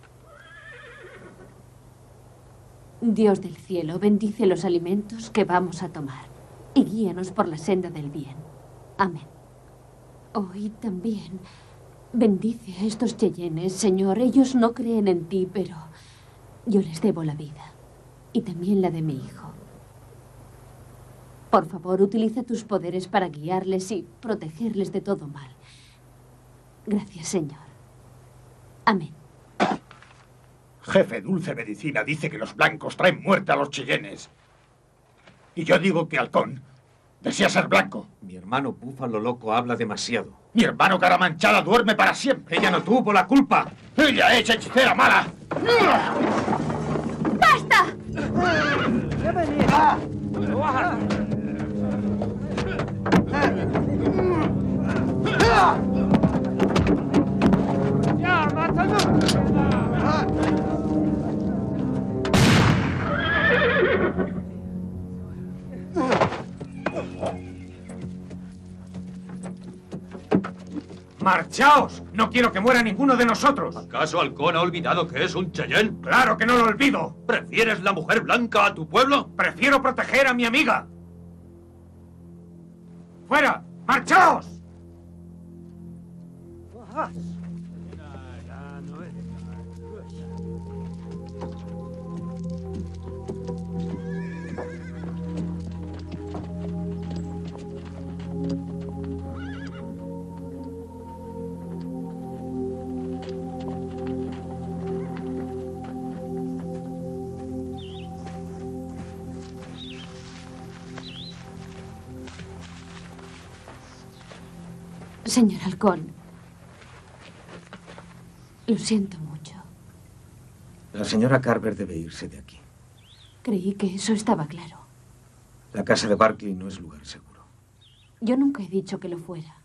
Dios del cielo, bendice los alimentos que vamos a tomar y guíanos por la senda del bien. Amén. Hoy también bendice a estos cheyennes, Señor. Ellos no creen en ti, pero yo les debo la vida y también la de mi hijo. Por favor, utiliza tus poderes para guiarles y protegerles de todo mal. Gracias, Señor. Amén. Jefe Dulce Medicina dice que los blancos traen muerte a los cheyennes. Y yo digo que Halcón desea ser blanco. Mi hermano Búfalo Loco habla demasiado. Mi hermano Cara Manchada duerme para siempre. Ella no tuvo la culpa. ¡Ella es hechicera mala! ¡Basta! ¡Marchaos! No quiero que muera ninguno de nosotros. ¿Acaso Halcón ha olvidado que es un Cheyenne? ¡Claro que no lo olvido! ¿Prefieres la Mujer Blanca a tu pueblo? ¡Prefiero proteger a mi amiga! ¡Fuera! ¡Marchaos! Señor Halcón, lo siento mucho. La señora Carver debe irse de aquí. Creí que eso estaba claro. La casa de Barclay no es lugar seguro. Yo nunca he dicho que lo fuera.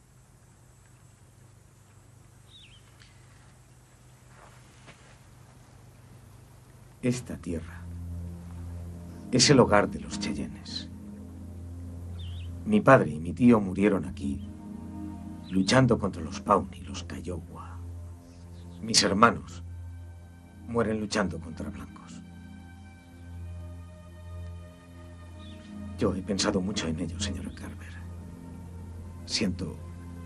Esta tierra es el hogar de los Cheyennes. Mi padre y mi tío murieron aquí, luchando contra los Pawnee y los Kiowa. Mis hermanos mueren luchando contra blancos. Yo he pensado mucho en ello, señora Carver. Siento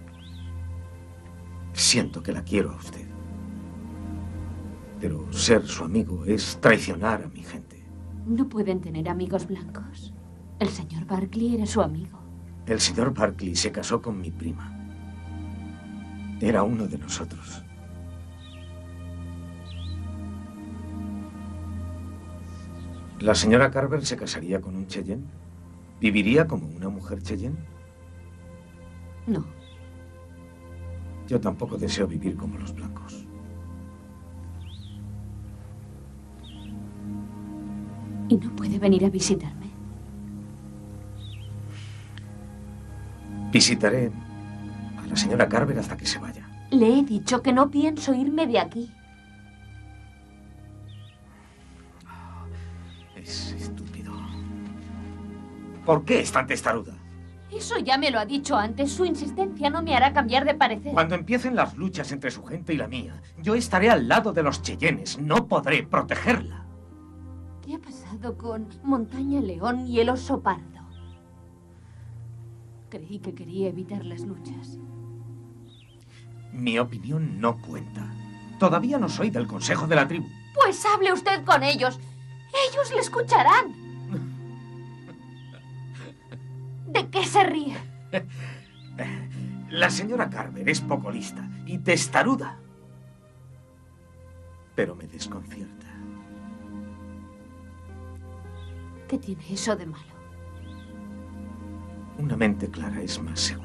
que la quiero a usted. Pero ser su amigo es traicionar a mi gente. No pueden tener amigos blancos. El señor Barclay era su amigo. El señor Barclay se casó con mi prima. Era uno de nosotros. ¿La señora Carver se casaría con un Cheyenne? ¿Viviría como una mujer Cheyenne? No. Yo tampoco deseo vivir como los blancos. ¿Y no puede venir a visitarme? Visitaré a la señora Carver hasta que se vaya. Le he dicho que no pienso irme de aquí. Es estúpido. ¿Por qué es tan testaruda? Eso ya me lo ha dicho antes. Su insistencia no me hará cambiar de parecer. Cuando empiecen las luchas entre su gente y la mía, yo estaré al lado de los Cheyennes. No podré protegerla. ¿Qué ha pasado con Montaña León y el oso pardo? Creí que quería evitar las luchas. Mi opinión no cuenta. Todavía no soy del consejo de la tribu. Pues hable usted con ellos. Ellos le escucharán. ¿De qué se ríe? La señora Carver es poco lista y testaruda. Pero me desconcierta. ¿Qué tiene eso de malo? Una mente clara es más segura.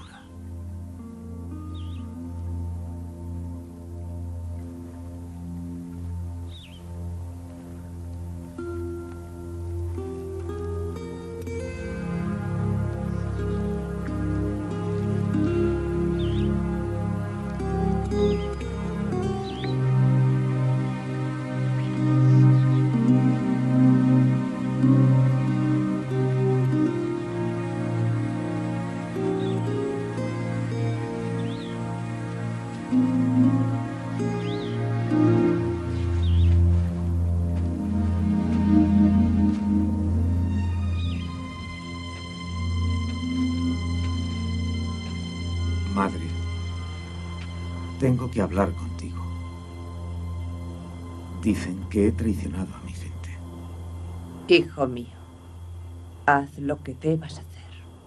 Madre, tengo que hablar contigo. Dicen que he traicionado a mi gente. Hijo mío, haz lo que debas hacer.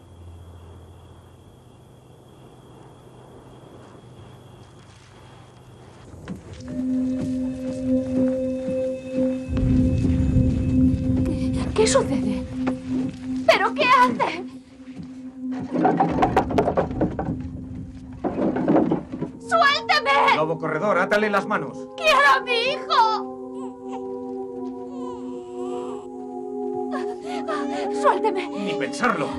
¿Qué sucede? ¿Pero qué hace? ¡Suélteme! Lobo corredor, átale las manos. ¡Quiero a mi hijo! ¡Suélteme! Ni pensarlo.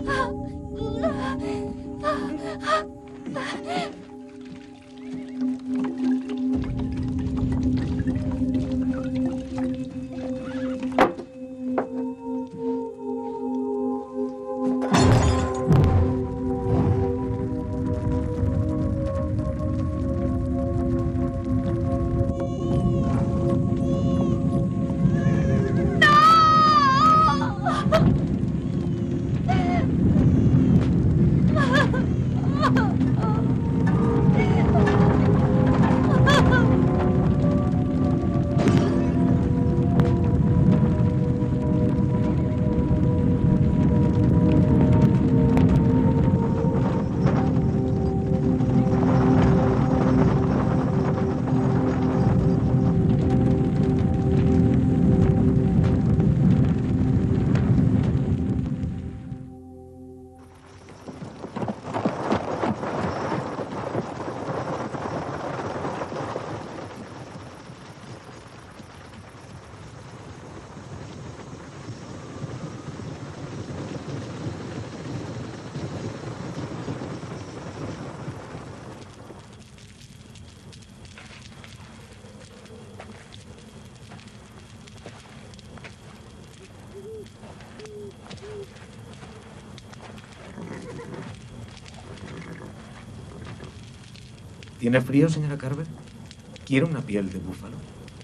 ¿Tiene frío, señora Carver? ¿Quiere una piel de búfalo?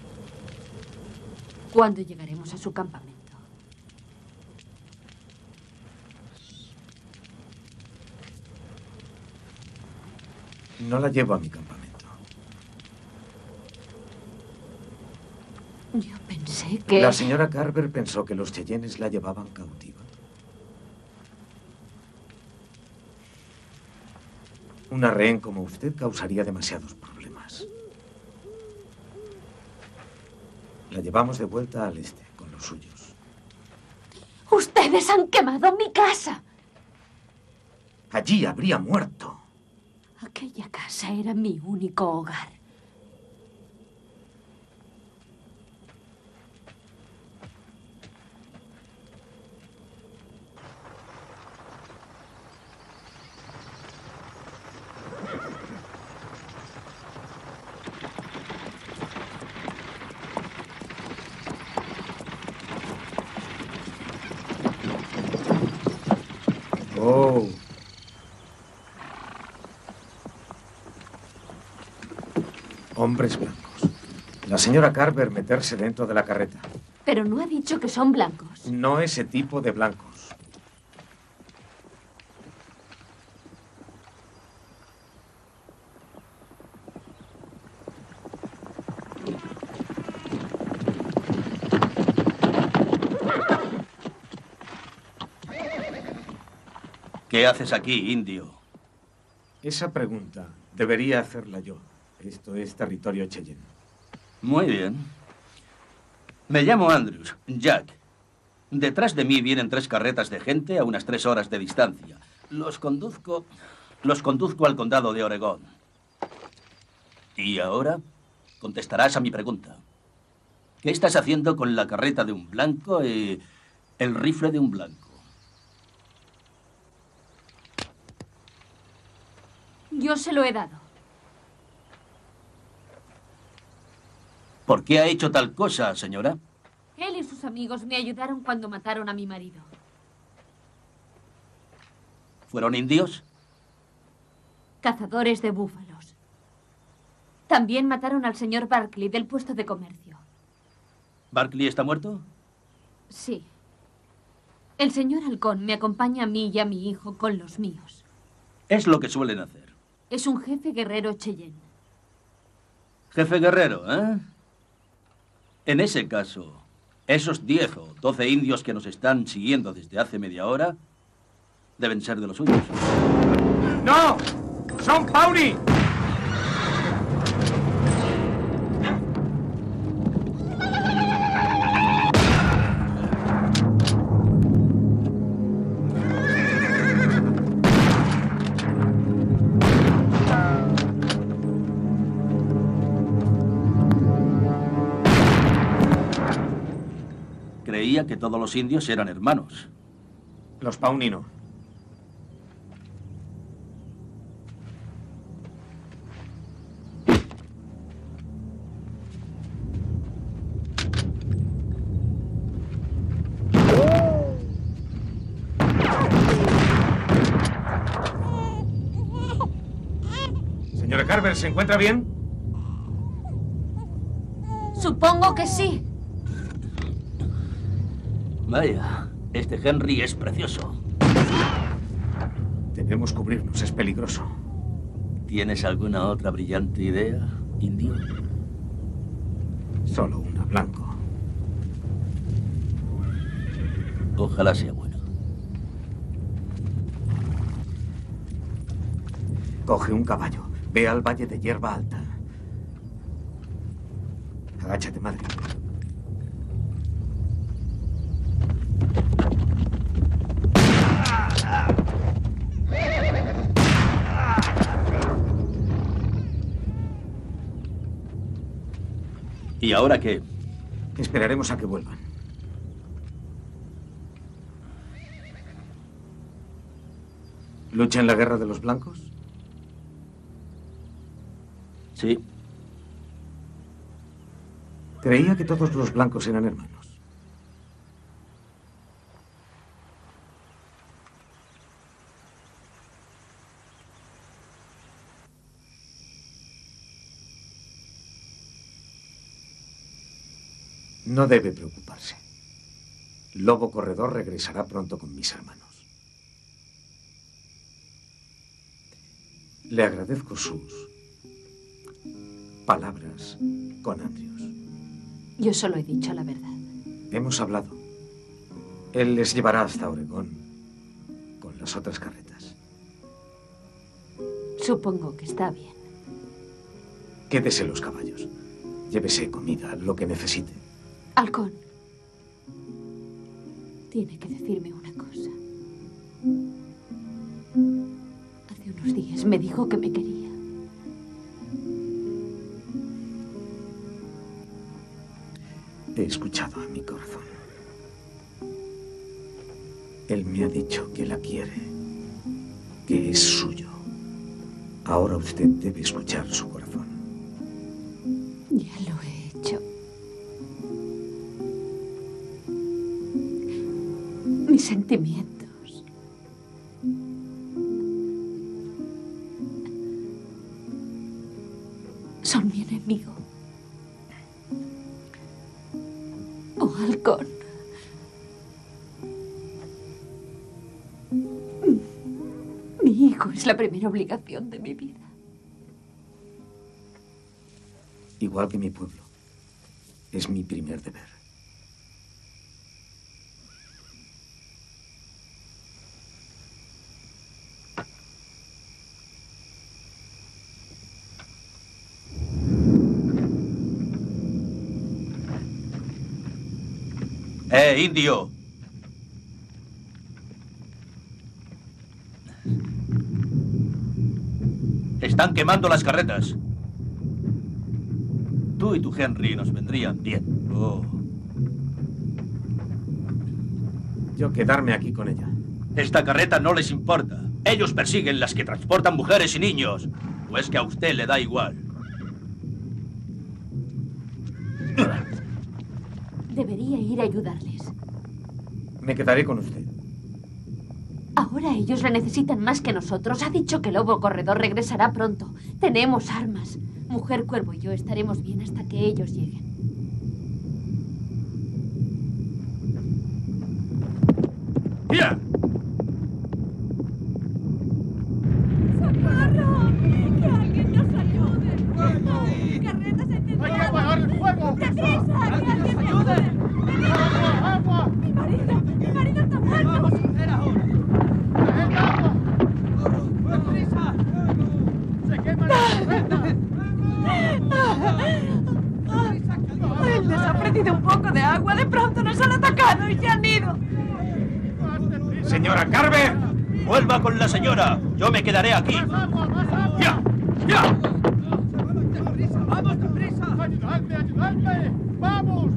¿Cuándo llegaremos a su campamento? No la llevo a mi campamento. Yo pensé que... La señora Carver pensó que los Cheyennes la llevaban cautiva. Una rehén como usted causaría demasiados problemas. La llevamos de vuelta al este, con los suyos. ¡Ustedes han quemado mi casa! Allí habría muerto. Aquella casa era mi único hogar. Hombres blancos. La señora Carver meterse dentro de la carreta. Pero no ha dicho que son blancos. No ese tipo de blancos. ¿Qué haces aquí, indio? Esa pregunta debería hacerla yo. Esto es territorio Cheyenne. Muy bien. Me llamo Andrews, Jack. Detrás de mí vienen 3 carretas de gente a unas 3 horas de distancia. Los conduzco al condado de Oregón. Y ahora contestarás a mi pregunta. ¿Qué estás haciendo con la carreta de un blanco y el rifle de un blanco? Yo se lo he dado. ¿Por qué ha hecho tal cosa, señora? Él y sus amigos me ayudaron cuando mataron a mi marido. ¿Fueron indios? Cazadores de búfalos. También mataron al señor Barkley del puesto de comercio. ¿Barkley está muerto? Sí. El señor Halcón me acompaña a mí y a mi hijo con los míos. Es lo que suelen hacer. Es un jefe guerrero Cheyenne. Jefe guerrero, ¿eh? En ese caso, esos 10 o 12 indios que nos están siguiendo desde hace media hora deben ser de los suyos. ¡No! ¡Son Pawnee! Creía que todos los indios eran hermanos. Los Pawnee no. Señora Carver, ¿se encuentra bien? Supongo que sí. Vaya, este Henry es precioso. Debemos cubrirnos, es peligroso. ¿Tienes alguna otra brillante idea, indio? Solo una, blanco. Ojalá sea bueno. Coge un caballo. Ve al valle de Hierba Alta. Agáchate, madre. ¿Y ahora qué? Esperaremos a que vuelvan. ¿Lucha en la guerra de los blancos? Sí. Creía que todos los blancos eran hermanos. No debe preocuparse. Lobo Corredor regresará pronto con mis hermanos. Le agradezco sus palabras con Andrews. Yo solo he dicho la verdad. Hemos hablado. Él les llevará hasta Oregón con las otras carretas. Supongo que está bien. Quédese los caballos. Llévese comida, lo que necesite. Halcón, tiene que decirme una cosa. Hace unos días me dijo que me quería. He escuchado a mi corazón. Él me ha dicho que la quiere, que es suyo. Ahora usted debe escuchar su corazón. Ya lo he hecho. Mis sentimientos. son mi enemigo. Oh, halcón. Mi hijo es la primera obligación de mi vida. Igual que mi pueblo. Es mi primer deber. Indio! Están quemando las carretas. Tú y tu Henry nos vendrían bien. Oh. Yo quedarme aquí con ella. Esta carreta no les importa. Ellos persiguen las que transportan mujeres y niños. ¿O es que a usted le da igual? Debería ir a ayudarles. Me quedaré con usted. Ahora ellos le necesitan más que nosotros. Ha dicho que Lobo Corredor regresará pronto. Tenemos armas. Mujer Cuervo y yo estaremos bien hasta que ellos lleguen. ¡Mira! ¡Socorro! ¡Que alguien nos ayude! ¡Carretas encendidas! ¡Hay que apagar el fuego! ¡Deprisa! ¡Que alguien me ayude! ¡Agua! ¡Agua! ¡Mi marido está muerto! ¡Vamos a hacer ahora! ¡Traed agua! ¡Deprisa! ¡Se quema la carreta! Él les ha ofrecido un poco de agua. De pronto nos han atacado y se han ido. ¡Señora Carver! ¡Vuelva con la señora! ¡Yo me quedaré aquí! ¡Ya! ¡Ya! ¡Vamos, deprisa! ¡Ayudadme, ayudadme! ¡Vamos!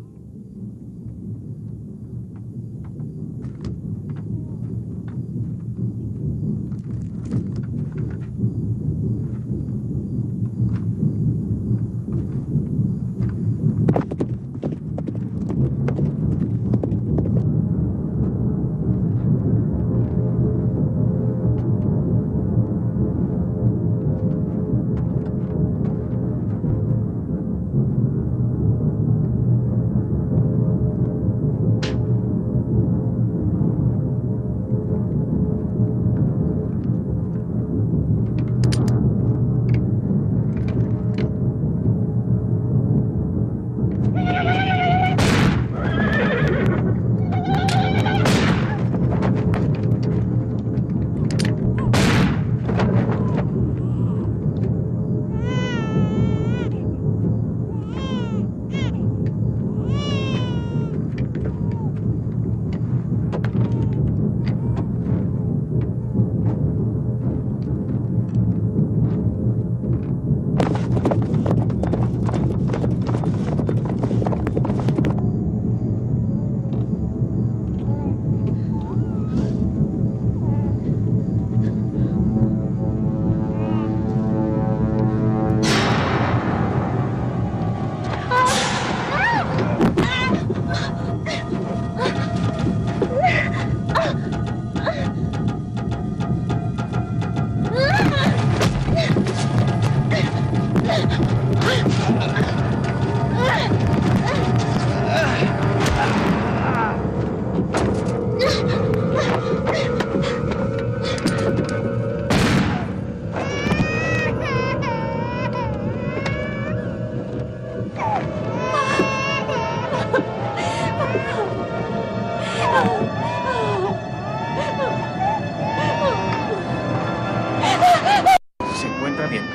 ¿Se encuentra bien?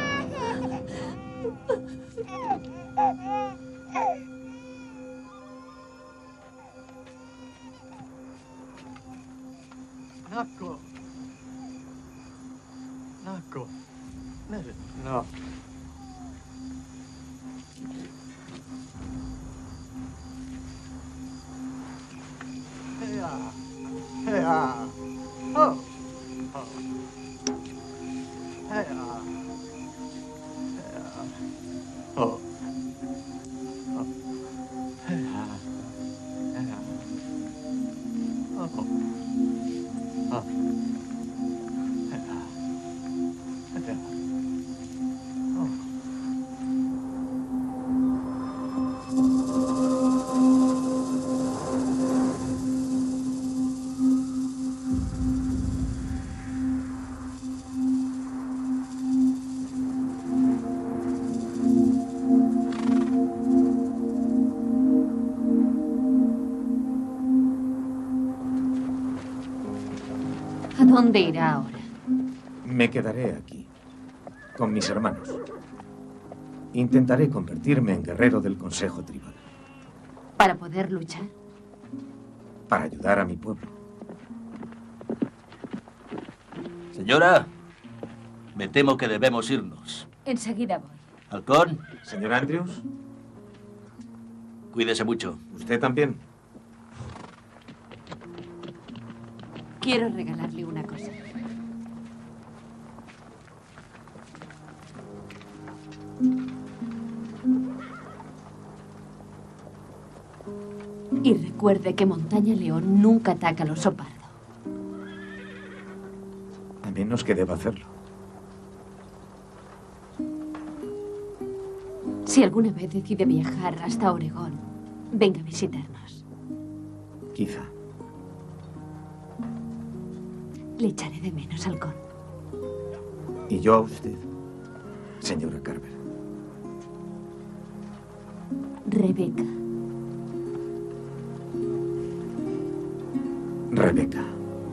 Nako. Nako. No. Oh. Oh. Oh. ¿Dónde irá ahora? Me quedaré aquí, con mis hermanos. Intentaré convertirme en guerrero del Consejo Tribal. ¿Para poder luchar? Para ayudar a mi pueblo. Señora, me temo que debemos irnos. Enseguida voy. Halcón. Señor Andrews. Cuídese mucho. Usted también. Quiero regalarle una cosa. Y recuerde que Montaña León nunca ataca al oso pardo. A menos que deba hacerlo. Si alguna vez decide viajar hasta Oregón, venga a visitarnos. Quizá. Le echaré de menos, Halcón. Y yo a usted, señora Carver. Rebeca. Rebeca.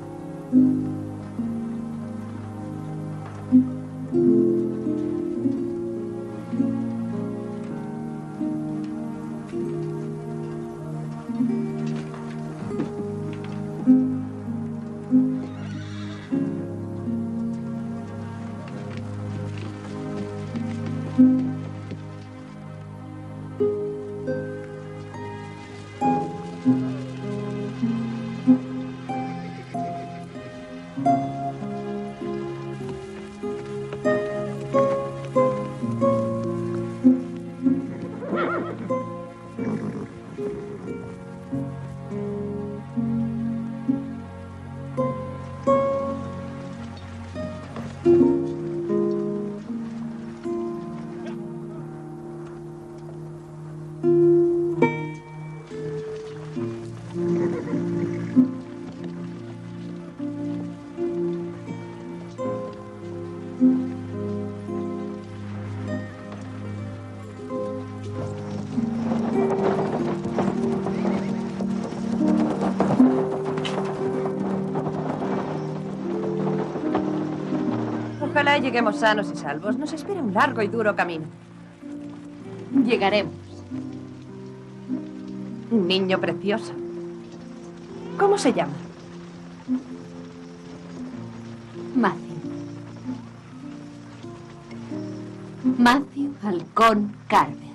Ojalá lleguemos sanos y salvos. Nos espera un largo y duro camino. Llegaremos. Un niño precioso. ¿Cómo se llama? Matthew. Matthew Halcón Carver.